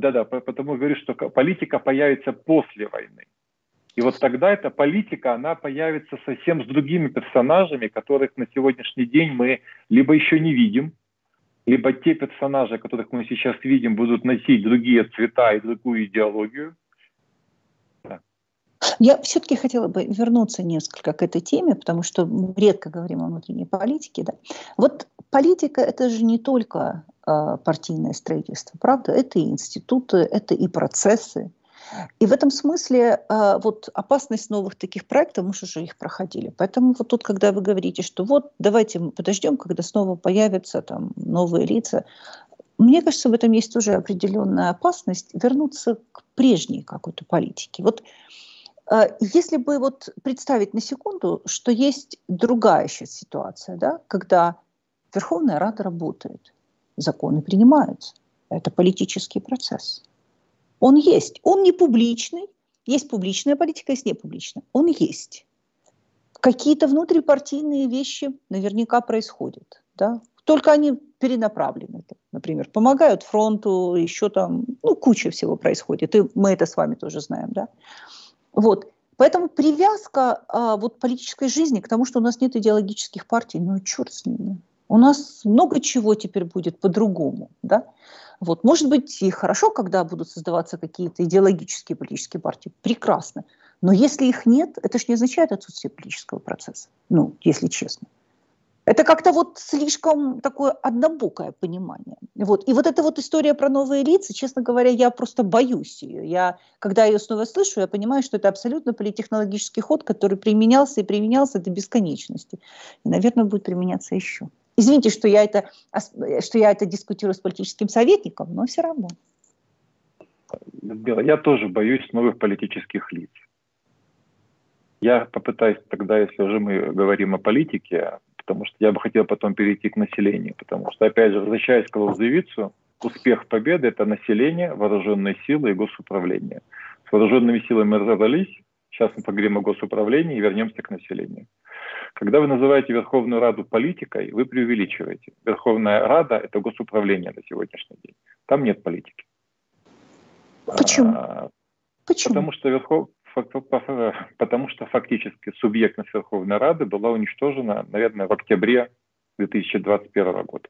что политика появится после войны. И вот тогда эта политика, она появится совсем с другими персонажами, которых на сегодняшний день мы либо еще не видим, либо те персонажи, которых мы сейчас видим, будут носить другие цвета и другую идеологию. Да. Я все-таки хотела бы вернуться несколько к этой теме, потому что мы редко говорим о внутренней политике. Да? Вот политика – это же не только партийное строительство, правда? Это и институты, это и процессы. И в этом смысле вот опасность новых таких проектов, мы же уже их проходили. Поэтому вот тут, когда вы говорите, что вот давайте мы подождем, когда снова появятся там новые лица, мне кажется, в этом есть уже определенная опасность вернуться к прежней какой-то политике. Вот если бы вот представить на секунду, что есть другая сейчас ситуация, да, когда Верховная Рада работает, законы принимаются, это политический процесс. Он есть. Он не публичный. Есть публичная политика, есть непубличная. Он есть. Какие-то внутрипартийные вещи наверняка происходят. Да? Только они перенаправлены. Например, помогают фронту, еще там, куча всего происходит. И мы это с вами тоже знаем. Да? Вот. Поэтому привязка вот политической жизни к тому, что у нас нет идеологических партий, черт с ними. У нас много чего теперь будет по-другому. Да? Вот. Может быть, и хорошо, когда будут создаваться какие-то идеологические политические партии. Прекрасно. Но если их нет, это же не означает отсутствие политического процесса. Если честно. Это как-то вот слишком такое однобокое понимание. Вот. И вот эта вот история про новые лица, честно говоря, я просто боюсь ее. Когда я ее снова слышу, я понимаю, что это абсолютно политтехнологический ход, который применялся и применялся до бесконечности. И, наверное, будет применяться еще. Извините, что я это дискутирую с политическим советником, но все равно. Людмила, я тоже боюсь новых политических лиц. Я попытаюсь тогда, если уже мы говорим о политике, потому что я бы хотел потом перейти к населению, потому что, опять же, возвращаясь к Клаузевицу, успех победы – это население, вооруженные силы и госуправление. С вооруженными силами мы разобрались, сейчас мы поговорим о госуправлении и вернемся к населению. Когда вы называете Верховную Раду политикой, вы преувеличиваете. Верховная Рада – это госуправление на сегодняшний день. Там нет политики. Почему? Потому что фактически субъектность Верховной Рады была уничтожена, наверное, в октябре 2021 года.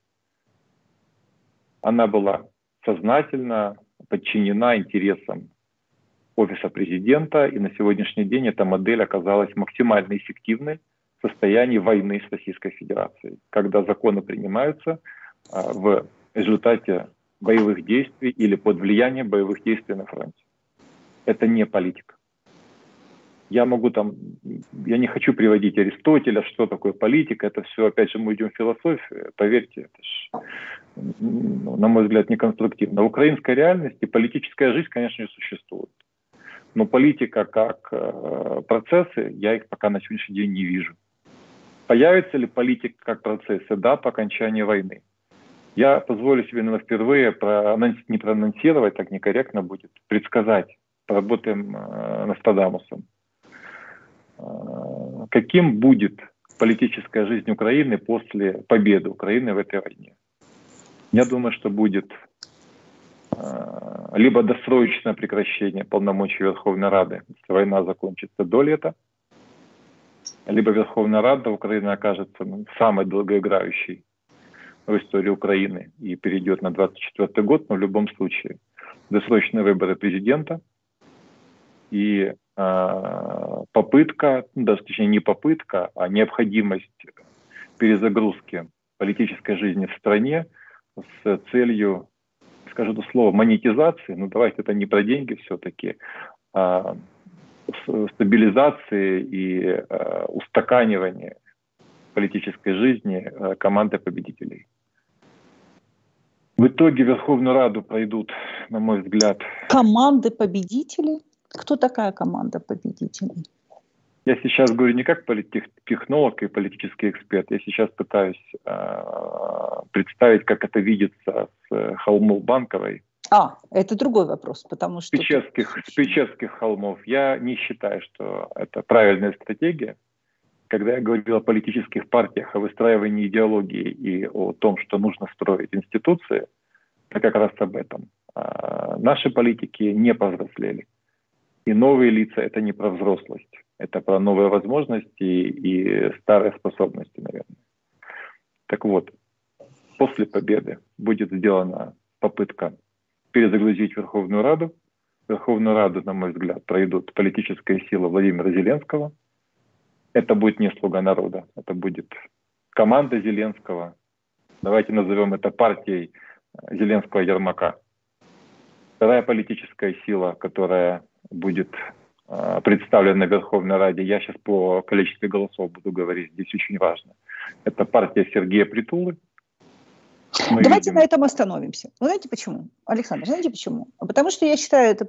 Она была сознательно подчинена интересам Офиса президента, и на сегодняшний день эта модель оказалась максимально эффективной в состоянии войны с Российской Федерацией, когда законы принимаются в результате боевых действий или под влиянием боевых действий на фронте. Это не политика. Я не хочу приводить Аристотеля, что такое политика, это все, опять же, мы идем в философию, поверьте, это же, на мой взгляд, неконструктивно. В украинской реальности политическая жизнь, конечно, существует. Но политика как процессы, я их пока на сегодняшний день не вижу. Появится ли политика как процессы? Да, по окончании войны. Я позволю себе, наверное, впервые не проанонсировать, так некорректно будет, предсказать, поработаем Нострадамусом. Каким будет политическая жизнь Украины после победы Украины в этой войне? Я думаю, что будет либо досрочное прекращение полномочий Верховной Рады, если война закончится до лета, либо Верховная Рада Украины окажется самой долгоиграющей в истории Украины и перейдет на 2024 год, но в любом случае досрочные выборы президента и попытка, точнее не попытка, а необходимость перезагрузки политической жизни в стране с целью, скажу это слово, монетизации, давайте это не про деньги все-таки, а стабилизации и устаканивания политической жизни команды победителей. В итоге Верховную Раду пройдут, на мой взгляд... Команды победителей? Кто такая команда победителей? Я сейчас говорю не как политтехнолог и политический эксперт, я сейчас пытаюсь представить, как это видится с холмов Банковой. Это другой вопрос, потому что... С Печерских холмов. Я не считаю, что это правильная стратегия. Когда я говорил о политических партиях, о выстраивании идеологии и о том, что нужно строить институции, это как раз об этом. Наши политики не повзрослели. И новые лица – это не про взрослость. Это про новые возможности и старые способности, наверное. Так вот, после победы будет сделана попытка перезагрузить Верховную Раду. Верховную Раду, на мой взгляд, пройдут политическая сила Владимира Зеленского. Это будет не слуга народа, это будет команда Зеленского. Давайте назовем это партией Зеленского-Ермака. Вторая политическая сила, которая будет представлена в Верховной Раде, я сейчас по количеству голосов буду говорить, здесь очень важно. Это партия Сергея Притулы. Давайте на этом остановимся. Вы знаете почему? Александр, знаете почему? Потому что я считаю это,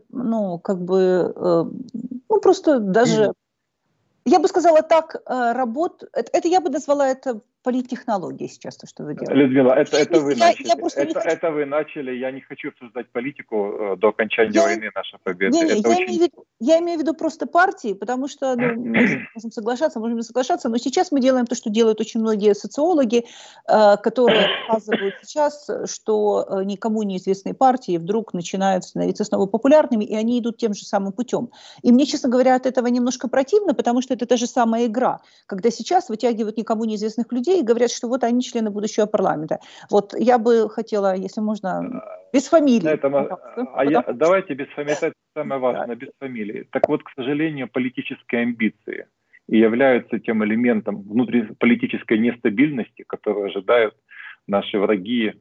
просто даже, я бы сказала так, это я бы назвала это политтехнологией сейчас, то, что вы делаете. Людмила, это вы начали. Это вы начали. Я не хочу обсуждать политику до окончания войны, нашей победы. Я имею в виду просто партии, потому что мы можем соглашаться, но сейчас мы делаем то, что делают очень многие социологи, которые показывают сейчас, что никому неизвестные партии вдруг начинают становиться снова популярными, и они идут тем же самым путем. И мне, честно говоря, от этого немножко противно, потому что это та же самая игра, когда сейчас вытягивают никому неизвестных людей и говорят, что вот они члены будущего парламента. Вот я бы хотела, если можно, без фамилии. Давайте без фамилии, это самое важное, без фамилии. Так вот, к сожалению, политические амбиции и являются тем элементом внутриполитической нестабильности, которую ожидают наши враги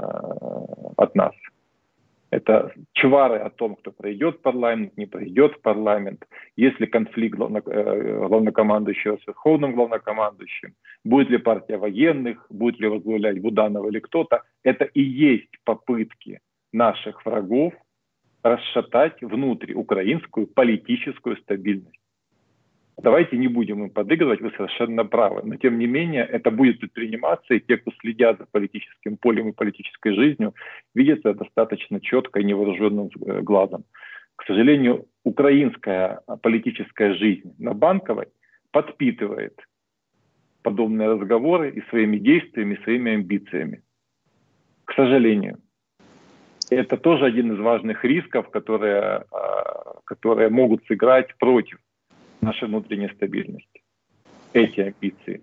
от нас. Это чвары о том, кто пройдет в парламент, не пройдет в парламент. Есть ли конфликт главнокомандующего с верховным главнокомандующим, будет ли партия военных, будет ли возглавлять Буданов или кто-то. Это и есть попытки наших врагов расшатать внутриукраинскую политическую стабильность. Давайте не будем им подыгрывать, вы совершенно правы. Но тем не менее, это будет предприниматься, и те, кто следят за политическим полем и политической жизнью, видят это достаточно четко и невооруженным глазом. К сожалению, украинская политическая жизнь на Банковой подпитывает подобные разговоры и своими действиями, и своими амбициями. К сожалению. Это тоже один из важных рисков, которые могут сыграть против нашей внутренней стабильности. Эти амбиции.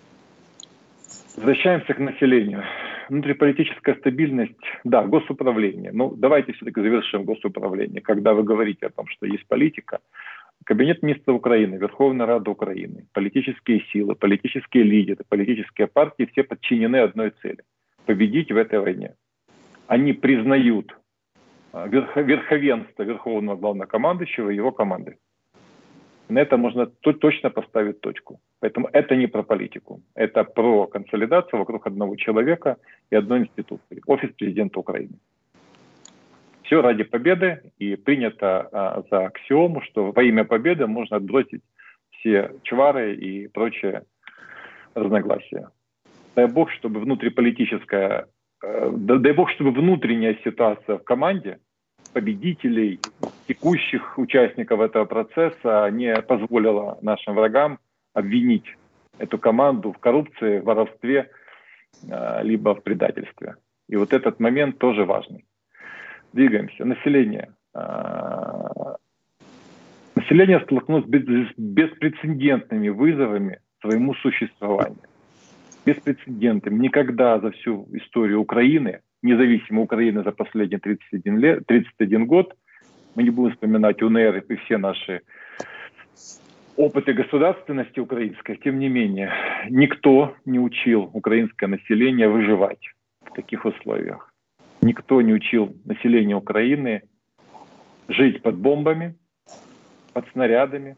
Возвращаемся к населению. Внутриполитическая стабильность, да, госуправление. Ну, давайте все-таки завершим госуправление. Когда вы говорите о том, что есть политика, Кабинет министров Украины, Верховная Рада Украины, политические силы, политические лидеры, политические партии все подчинены одной цели – победить в этой войне. Они признают верховенство Верховного Главнокомандующего и его команды. На это можно точно поставить точку. Поэтому это не про политику. Это про консолидацию вокруг одного человека и одной институции. Офис президента Украины. Все ради победы. И принято за аксиому, что во имя победы можно отбросить все чвары и прочие разногласия. Дай бог, чтобы внутренняя ситуация в команде победителей, текущих участников этого процесса не позволила нашим врагам обвинить эту команду в коррупции, в воровстве, либо в предательстве. И вот этот момент тоже важный. Двигаемся. Население. Население столкнулось с беспрецедентными вызовами своему существованию. Беспрецедентным. Никогда за всю историю Украины, независимой Украины за последние 31 год, мы не будем вспоминать УНР и все наши опыты государственности украинской, тем не менее, никто не учил украинское население выживать в таких условиях. Никто не учил население Украины жить под бомбами, под снарядами.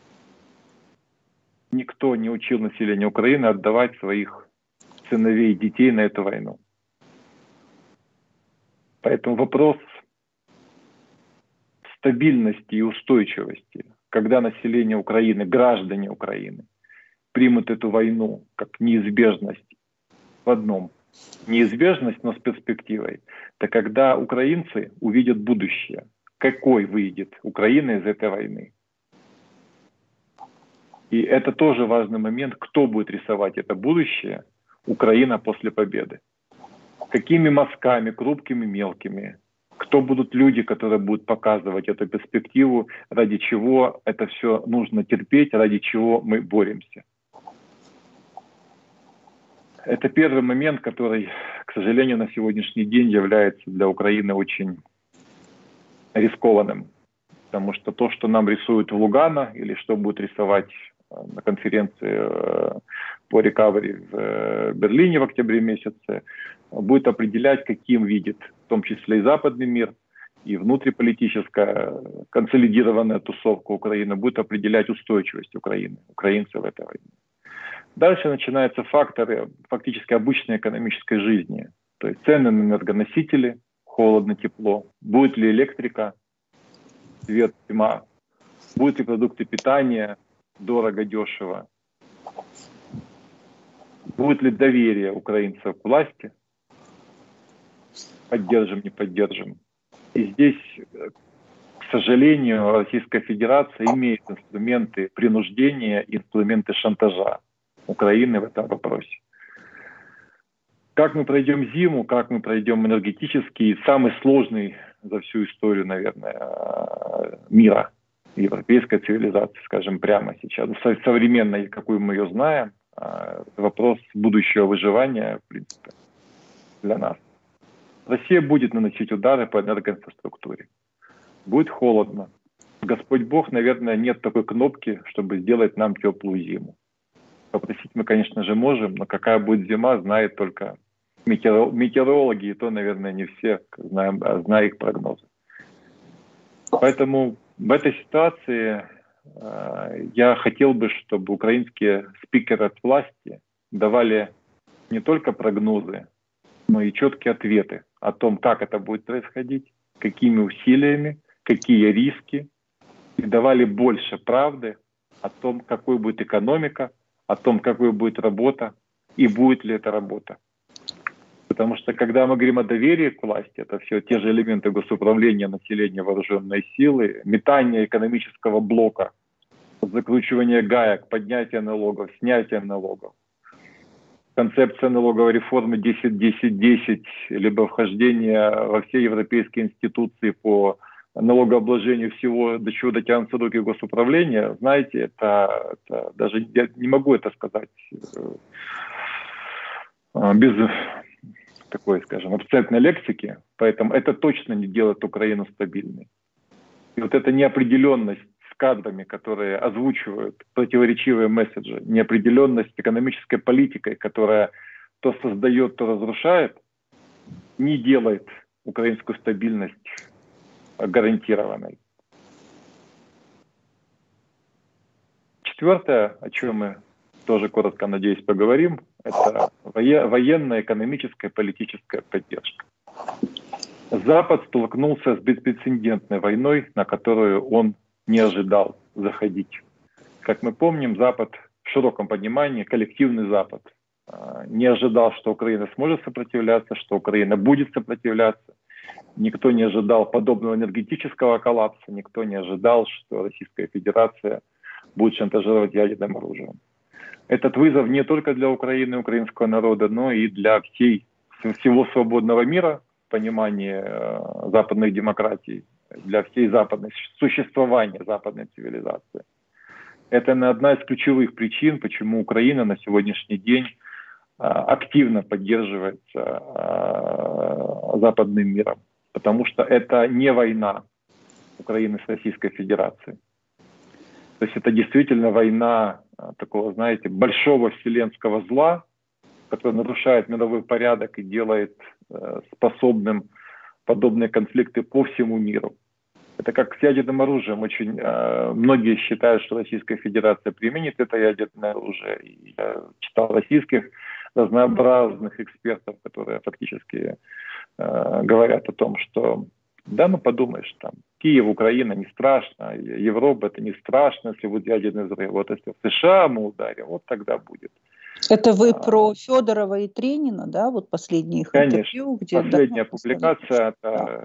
Никто не учил население Украины отдавать своих сыновей и детей на эту войну. Поэтому вопрос стабильности и устойчивости когда население Украины, граждане Украины, примут эту войну как неизбежность в одном. Неизбежность, но с перспективой. Это когда украинцы увидят будущее. Какой выйдет Украина из этой войны. И это тоже важный момент, кто будет рисовать это будущее, Украина после победы. Какими мазками, крупными, мелкими. Кто будут люди, которые будут показывать эту перспективу, ради чего это все нужно терпеть, ради чего мы боремся. Это первый момент, который, к сожалению, на сегодняшний день является для Украины очень рискованным. Потому что то, что нам рисуют в Лугано, или что будет рисовать на конференции по рекавери в Берлине в октябре месяце, будет определять, каким видит, в том числе и западный мир, и внутриполитическая консолидированная тусовка Украины будет определять устойчивость Украины, украинцев в этой войне. Дальше начинаются факторы фактически обычной экономической жизни. То есть цены на энергоносители, холодно, тепло, будет ли электрика, свет, тьма, будут ли продукты питания, дорого, дешево, будет ли доверие украинцев к власти, поддержим, не поддержим. И здесь, к сожалению, Российская Федерация имеет инструменты принуждения, инструменты шантажа Украины в этом вопросе. Как мы пройдем зиму, как мы пройдем энергетический, самый сложный за всю историю, наверное, мира, европейской цивилизации, скажем прямо сейчас, современной, какую мы ее знаем, вопрос будущего выживания, в принципе, для нас. Россия будет наносить удары по энергоинфраструктуре. Будет холодно. Господь Бог, наверное, нет такой кнопки, чтобы сделать нам теплую зиму. Попросить мы, конечно же, можем, но какая будет зима, знает только метеорологи, и то, наверное, не все знают их прогнозы. Поэтому в этой ситуации я хотел бы, чтобы украинские спикеры от власти давали не только прогнозы, но и четкие ответы о том, как это будет происходить, какими усилиями, какие риски, и давали больше правды о том, какой будет экономика, о том, какой будет работа и будет ли эта работа. Потому что когда мы говорим о доверии к власти, это все те же элементы госуправления, населения, вооруженной силы, метание экономического блока, закручивание гаек, поднятие налогов, снятие налогов, концепция налоговой реформы 10-10-10, либо вхождение во все европейские институции по налогообложению всего, до чего дотянутся руки госуправления, знаете, это даже я не могу это сказать без такой, скажем, абстрактной лексики, поэтому это точно не делает Украину стабильной. И вот эта неопределенность с кадрами, которые озвучивают противоречивые месседжи, неопределенность экономической политикой, которая то создает, то разрушает, не делает украинскую стабильность гарантированной. Четвертое, о чем мы тоже коротко, надеюсь, поговорим, это военная, экономическая, политическая поддержка. Запад столкнулся с беспрецедентной войной, на которую он не ожидал заходить. Как мы помним, Запад в широком понимании, коллективный Запад, не ожидал, что Украина сможет сопротивляться, что Украина будет сопротивляться. Никто не ожидал подобного энергетического коллапса, никто не ожидал, что Российская Федерация будет шантажировать ядерным оружием. Этот вызов не только для Украины, украинского народа, но и для всего свободного мира, в понимании западных демократий, для всей западной существования западной цивилизации. Это одна из ключевых причин, почему Украина на сегодняшний день активно поддерживается западным миром. Потому что это не война Украины с Российской Федерацией. То есть это действительно война такого, знаете, большого вселенского зла, который нарушает мировой порядок и делает способным подобные конфликты по всему миру. Это как с ядерным оружием. Очень многие считают, что Российская Федерация применит это ядерное оружие. И я читал российских разнообразных экспертов, которые фактически говорят о том, что да, ну подумаешь, там Киев, Украина не страшно, Европа это не страшно, если будет ядерный взрыв. Вот если в США мы ударим, вот тогда будет. Это вы про Федорова и Тренина, да? Вот последнее их интервью, где... Последняя публикация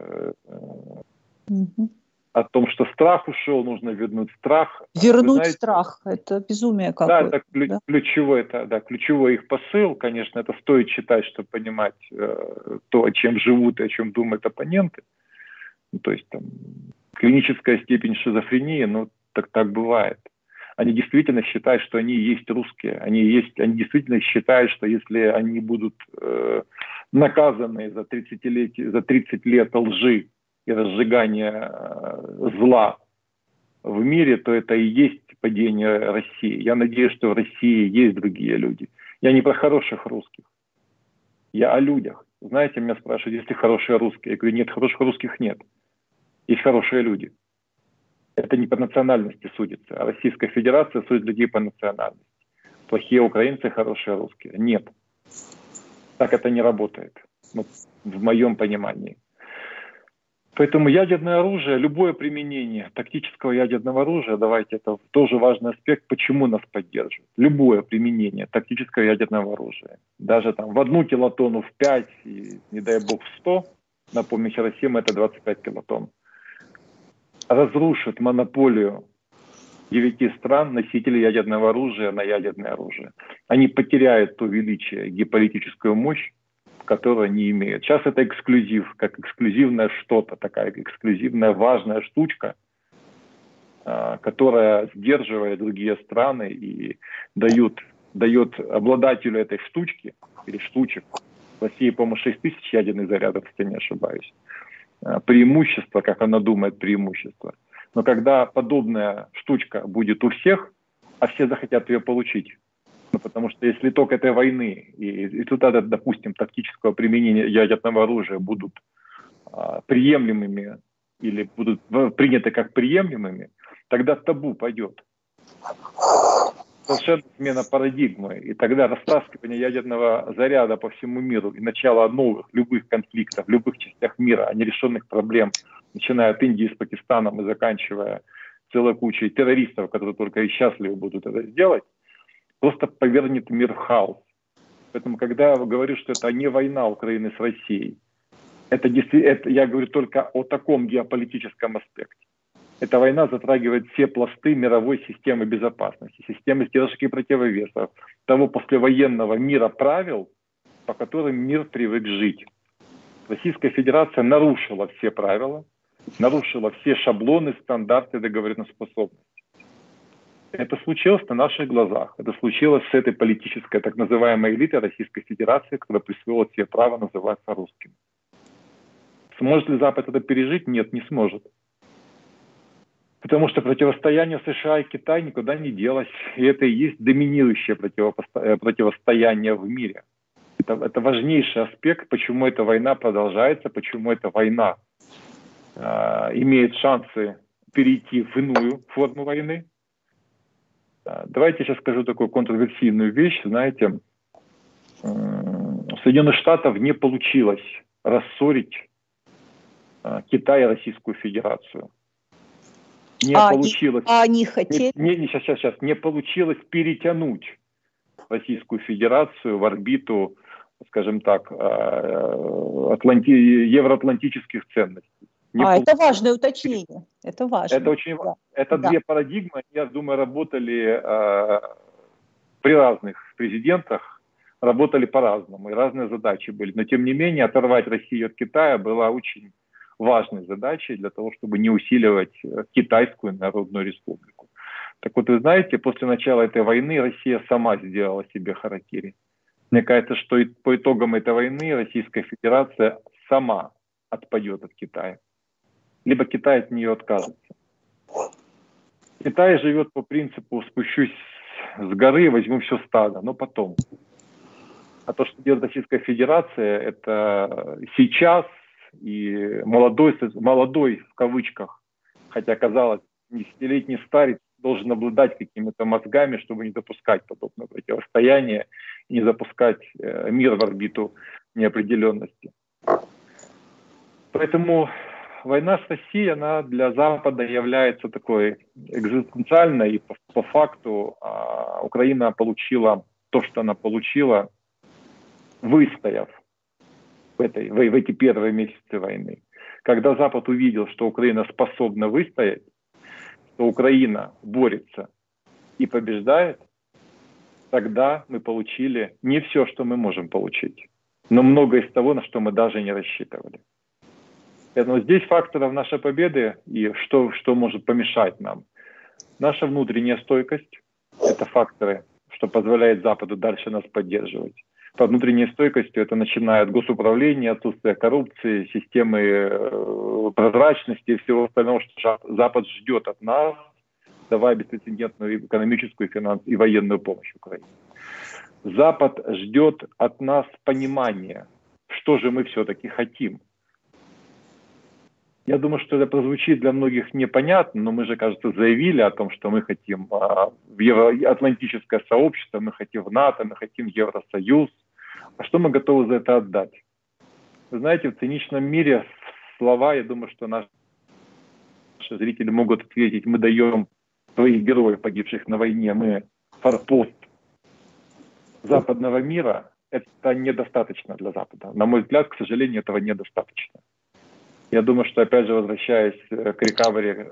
о том, что страх ушел, нужно вернуть страх. Вернуть страх, это безумие какое-то. Да, это ключевой их посыл. Конечно, это стоит читать, чтобы понимать то, чем живут и о чем думают оппоненты. То есть там клиническая степень шизофрении, так бывает. Они действительно считают, что они есть русские. Они действительно считают, что если они будут наказаны за 30 лет лжи и разжигания зла в мире, то это и есть падение России. Я надеюсь, что в России есть другие люди. Я не про хороших русских. Я о людях. Знаете, меня спрашивают, есть ли хорошие русские? Я говорю, нет, хороших русских нет. Есть хорошие люди. Это не по национальности судится. А Российская Федерация судит людей по национальности. Плохие украинцы, хорошие русские. Нет. Так это не работает. В моем понимании. Поэтому ядерное оружие, любое применение тактического ядерного оружия, давайте, это тоже важный аспект, почему нас поддерживают. Любое применение тактического ядерного оружия, даже там в 1 килотонну, в 5, и, не дай бог, в 100, напомню, Хиросима это 25 килотонн, разрушит монополию 9 стран, носителей ядерного оружия на ядерное оружие. Они потеряют то величие, геополитическую мощь, которого не имеют. Сейчас это эксклюзив, как эксклюзивное что-то, такая эксклюзивная важная штучка, которая сдерживает другие страны и дает обладателю этой штучки или штучек, в России, по-моему, 6 тысяч ядерных зарядов, если не ошибаюсь, преимущество, как она думает, преимущество. Но когда подобная штучка будет у всех, а все захотят ее получить, потому что если итог этой войны и результаты, допустим, тактического применения ядерного оружия будут приемлемыми или будут приняты как приемлемыми, тогда табу пойдет. Совершенно смена парадигмы. И тогда растаскивание ядерного заряда по всему миру и начало новых, любых конфликтов, в любых частях мира, нерешенных проблем, начиная от Индии с Пакистаном и заканчивая целой кучей террористов, которые только и счастливы будут это сделать, просто повернет мир в хаос. Поэтому, когда я говорю, что это не война Украины с Россией, я говорю только о таком геополитическом аспекте. Эта война затрагивает все пласты мировой системы безопасности, системы сдержек и противовесов, того послевоенного мира правил, по которым мир привык жить. Российская Федерация нарушила все правила, нарушила все шаблоны, стандарты договореноспособности. Это случилось на наших глазах. Это случилось с этой политической, так называемой элитой Российской Федерации, которая присвоила себе право называться русским. Сможет ли Запад это пережить? Нет, не сможет. Потому что противостояние США и Китая никуда не делось. И это и есть доминирующее противостояние в мире. Это важнейший аспект, почему эта война продолжается, почему эта война имеет шансы перейти в иную форму войны. Давайте сейчас скажу такую контроверсийную вещь. Знаете, у Соединенных Штатов не получилось рассорить Китай и Российскую Федерацию. Они хотели? Не получилось перетянуть Российскую Федерацию в орбиту, скажем так, евроатлантических ценностей. Это важное уточнение. Это важно. Это очень важно. Это две парадигмы, я думаю, работали при разных президентах, работали по-разному, и разные задачи были. Но тем не менее, оторвать Россию от Китая была очень важной задачей для того, чтобы не усиливать Китайскую Народную Республику. Так вот, вы знаете, после начала этой войны Россия сама сделала себе харакири. Мне кажется, что по итогам этой войны Российская Федерация сама отпадет от Китая. Либо Китай от нее откажется. Китай живет по принципу «спущусь с горы, возьму все стадо», но потом. А то, что делает Российская Федерация, это сейчас и молодой в кавычках, хотя казалось, 10-летний старец должен обладать какими-то мозгами, чтобы не допускать подобного противостояния и не запускать мир в орбиту неопределенности. Поэтому война с Россией, она для Запада является такой экзистенциальной, и по факту Украина получила то, что она получила, выстояв в эти первые месяцы войны. Когда Запад увидел, что Украина способна выстоять, что Украина борется и побеждает, тогда мы получили не все, что мы можем получить, но многое из того, на что мы даже не рассчитывали. Поэтому здесь факторов нашей победы и что может помешать нам. Наша внутренняя стойкость – это факторы, что позволяет Западу дальше нас поддерживать. Под внутренней стойкостью это начиная от госуправления, отсутствия коррупции, системы прозрачности и всего остального, что Запад ждет от нас, давая беспрецедентную экономическую, и военную помощь Украине. Запад ждет от нас понимания, что же мы все-таки хотим. Я думаю, что это прозвучит для многих непонятно, но мы же, кажется, заявили о том, что мы хотим в евроатлантическое сообщество, мы хотим в НАТО, мы хотим Евросоюз. А что мы готовы за это отдать? Вы знаете, в циничном мире слова, я думаю, что наши зрители могут ответить: мы даем своих героев, погибших на войне, мы форпост западного мира. Это недостаточно для Запада. На мой взгляд, к сожалению, этого недостаточно. Я думаю, что, опять же, возвращаясь к рекавери...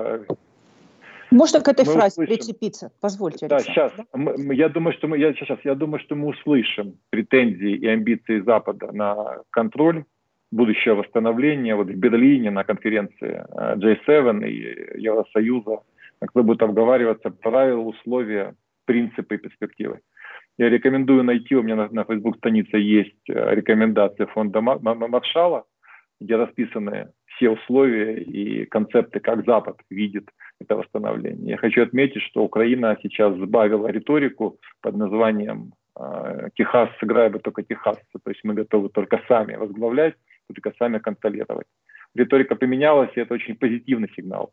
Можно к этой фразе прицепиться? Позвольте, Александр. Да, сейчас. Я думаю, что мы услышим претензии и амбиции Запада на контроль будущего восстановления. Вот в Берлине на конференции G7 и Евросоюза, когда будут обговариваться правила, условия, принципы и перспективы. Я рекомендую найти, у меня на Facebook-странице есть рекомендации фонда Маршалла, где расписаны все условия и концепты, как Запад видит это восстановление. Я хочу отметить, что Украина сейчас сбавила риторику под названием «Техас, сыграй бы только техасцы», то есть мы готовы только сами возглавлять, только сами контролировать. Риторика поменялась, и это очень позитивный сигнал.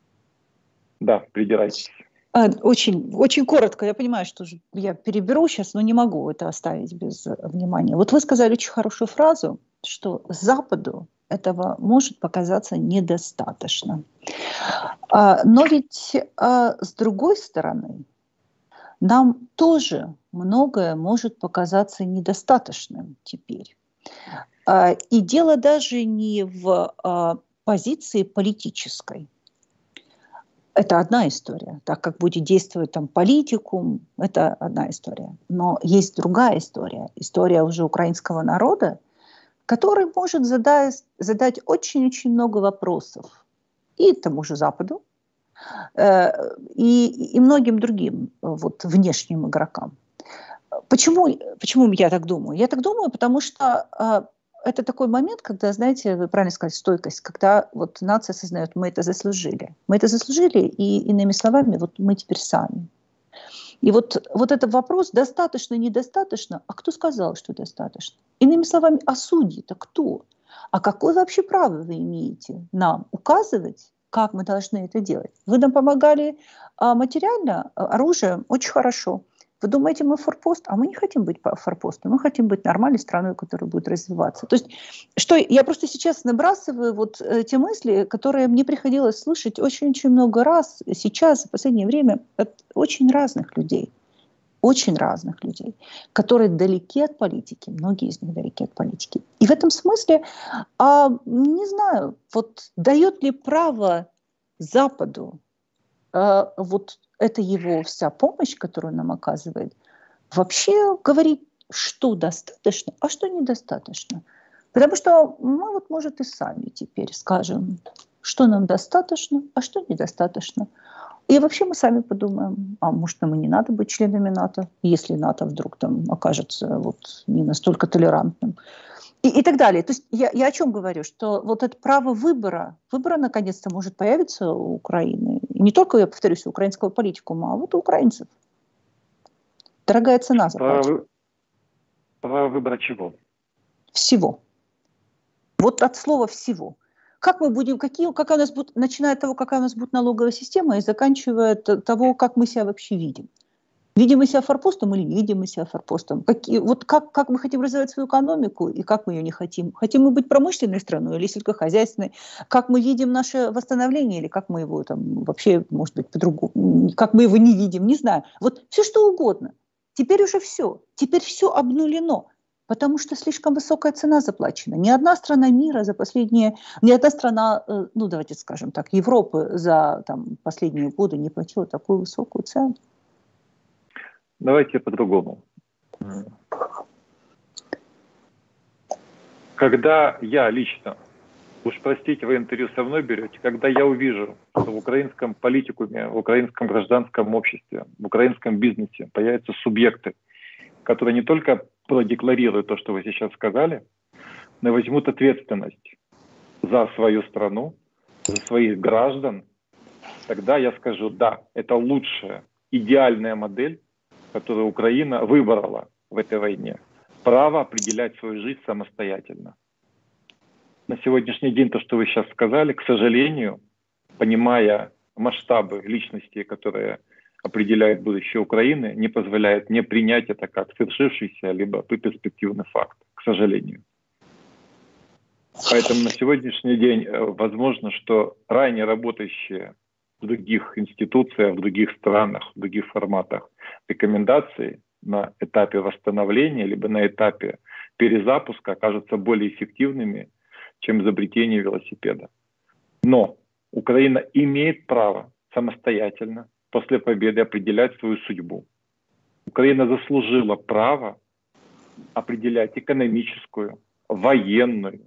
Да, придирайтесь. Очень, очень коротко. Я понимаю, что я переберу сейчас, но не могу это оставить без внимания. Вот вы сказали очень хорошую фразу, что Западу этого может показаться недостаточно. Но ведь с другой стороны, нам тоже многое может показаться недостаточным теперь. И дело даже не в позиции политической. Это одна история. Так как будет действовать там политикум, это одна история. Но есть другая история. История уже украинского народа, который может задать очень-очень много вопросов и тому же Западу, и многим другим вот, внешним игрокам. Почему я так думаю? Я так думаю, потому что это такой момент, когда, знаете, вы правильно сказали, стойкость, когда вот нация осознает, мы это заслужили. Мы это заслужили, и иными словами, вот мы теперь сами. И вот этот вопрос, достаточно, недостаточно, а кто сказал, что достаточно? Иными словами, а судьи-то кто? А какое вообще право вы имеете нам указывать, как мы должны это делать? Вы нам помогали материально, оружием, очень хорошо. Вы думаете, мы форпост? А мы не хотим быть форпостом, мы хотим быть нормальной страной, которая будет развиваться. То есть, я просто сейчас набрасываю вот те мысли, которые мне приходилось слышать очень-очень много раз сейчас, в последнее время, от очень разных людей, которые далеки от политики, многие из них далеки от политики. И в этом смысле, не знаю, вот дает ли право Западу вот это его вся помощь, которую нам оказывает, вообще говорить, что достаточно, а что недостаточно. Потому что мы вот, может, и сами теперь скажем, что нам достаточно, а что недостаточно. И вообще мы сами подумаем, а может, нам и не надо быть членами НАТО, если НАТО вдруг там окажется вот не настолько толерантным. И так далее. То есть я о чем говорю, что вот это право выбора наконец-то может появиться у Украины. И не только, я повторюсь, у украинского политикума, а вот у украинцев. Дорогая цена заплачена. Право выбора чего? Всего. Вот от слова «всего». Как мы будем, какая у нас будет, начиная от того, какая у нас будет налоговая система, и заканчивая того, как мы себя вообще видим. Видим мы себя форпостом или не видим мы себя форпостом? Как мы хотим развивать свою экономику и как мы ее не хотим? Хотим мы быть промышленной страной или сельскохозяйственной? Как мы видим наше восстановление или как мы его там вообще, может быть, по-другому, как мы его не видим, не знаю. Вот все что угодно. Теперь уже все. Теперь все обнулено. Потому что слишком высокая цена заплачена. Ни одна страна мира за последние... Ни одна страна, давайте скажем так, Европы за последние годы не платила такую высокую цену. Давайте по-другому. Когда я лично, уж простите, вы интервью со мной берете, когда я увижу, что в украинском политикуме, в украинском гражданском обществе, в украинском бизнесе появятся субъекты, которые не только продекларируют то, что вы сейчас сказали, но и возьмут ответственность за свою страну, за своих граждан, тогда я скажу, да, это лучшая, идеальная модель, которую Украина выбрала в этой войне. Право определять свою жизнь самостоятельно. На сегодняшний день то, что вы сейчас сказали, к сожалению, понимая масштабы личностей, которые определяют будущее Украины, не позволяет мне принять это как свершившийся, либо перспективный факт, к сожалению. Поэтому на сегодняшний день возможно, что ранее работающие в других институциях, в других странах, в других форматах рекомендации на этапе восстановления либо на этапе перезапуска окажутся более эффективными, чем изобретение велосипеда. Но Украина имеет право самостоятельно после победы определять свою судьбу. Украина заслужила право определять экономическую, военную,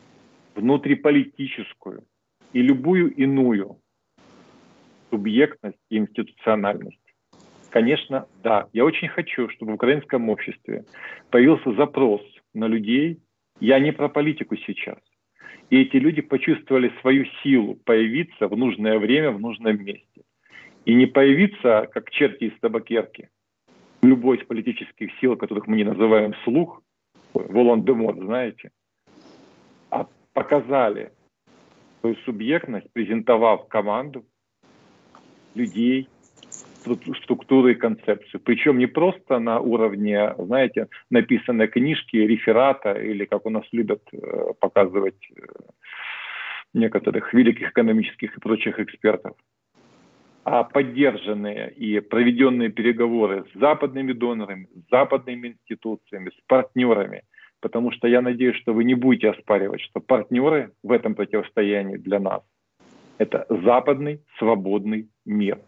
внутриполитическую и любую иную субъектность и институциональность. Конечно, да, я очень хочу, чтобы в украинском обществе появился запрос на людей. Я не про политику сейчас. И эти люди почувствовали свою силу появиться в нужное время, в нужном месте. И не появиться, как черти из табакерки, в любой из политических сил, которых мы не называем вслух, Волан-де-Морт, знаете, а показали свою субъектность, презентовав команду людей, структуры и концепцию. Причем не просто на уровне, знаете, написанной книжки, реферата, или как у нас любят показывать некоторых великих экономических и прочих экспертов, а поддержанные и проведенные переговоры с западными донорами, с западными институциями, с партнерами. Потому что я надеюсь, что вы не будете оспаривать, что партнеры в этом противостоянии для нас — это западный свободный мир.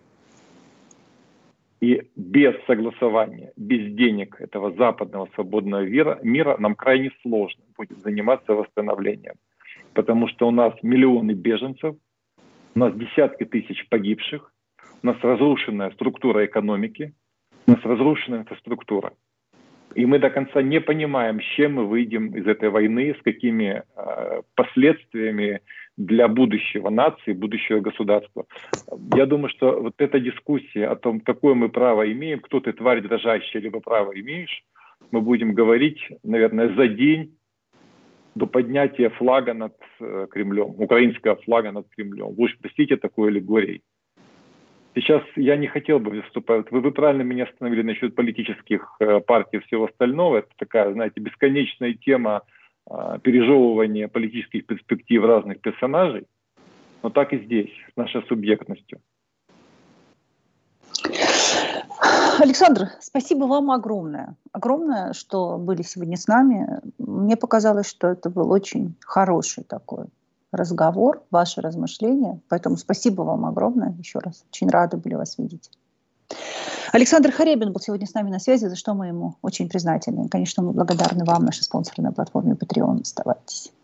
И без согласования, без денег этого западного свободного мира нам крайне сложно будет заниматься восстановлением. Потому что у нас миллионы беженцев, у нас десятки тысяч погибших, у нас разрушенная структура экономики, у нас разрушенная инфраструктура. И мы до конца не понимаем, с чем мы выйдем из этой войны, с какими последствиями для будущего нации, будущего государства. Я думаю, что вот эта дискуссия о том, какое мы право имеем, кто ты, тварь дрожащая, либо право имеешь, мы будем говорить, наверное, за день до поднятия флага над Кремлем, украинского флага над Кремлем. Вы уж простите такой аллегорией. Сейчас я не хотел бы выступать. Вы правильно меня остановили насчет политических партий и всего остального. Это такая, знаете, бесконечная тема пережевывания политических перспектив разных персонажей. Но так и здесь, с нашей субъектностью. Александр, спасибо вам огромное. Огромное, что были сегодня с нами. Мне показалось, что это был очень хороший такой разговор, ваши размышления. Поэтому спасибо вам огромное еще раз. Очень рады были вас видеть. Александр Харебин был сегодня с нами на связи, за что мы ему очень признательны. И, конечно, мы благодарны вам, наши спонсоры на платформе Patreon. Оставайтесь.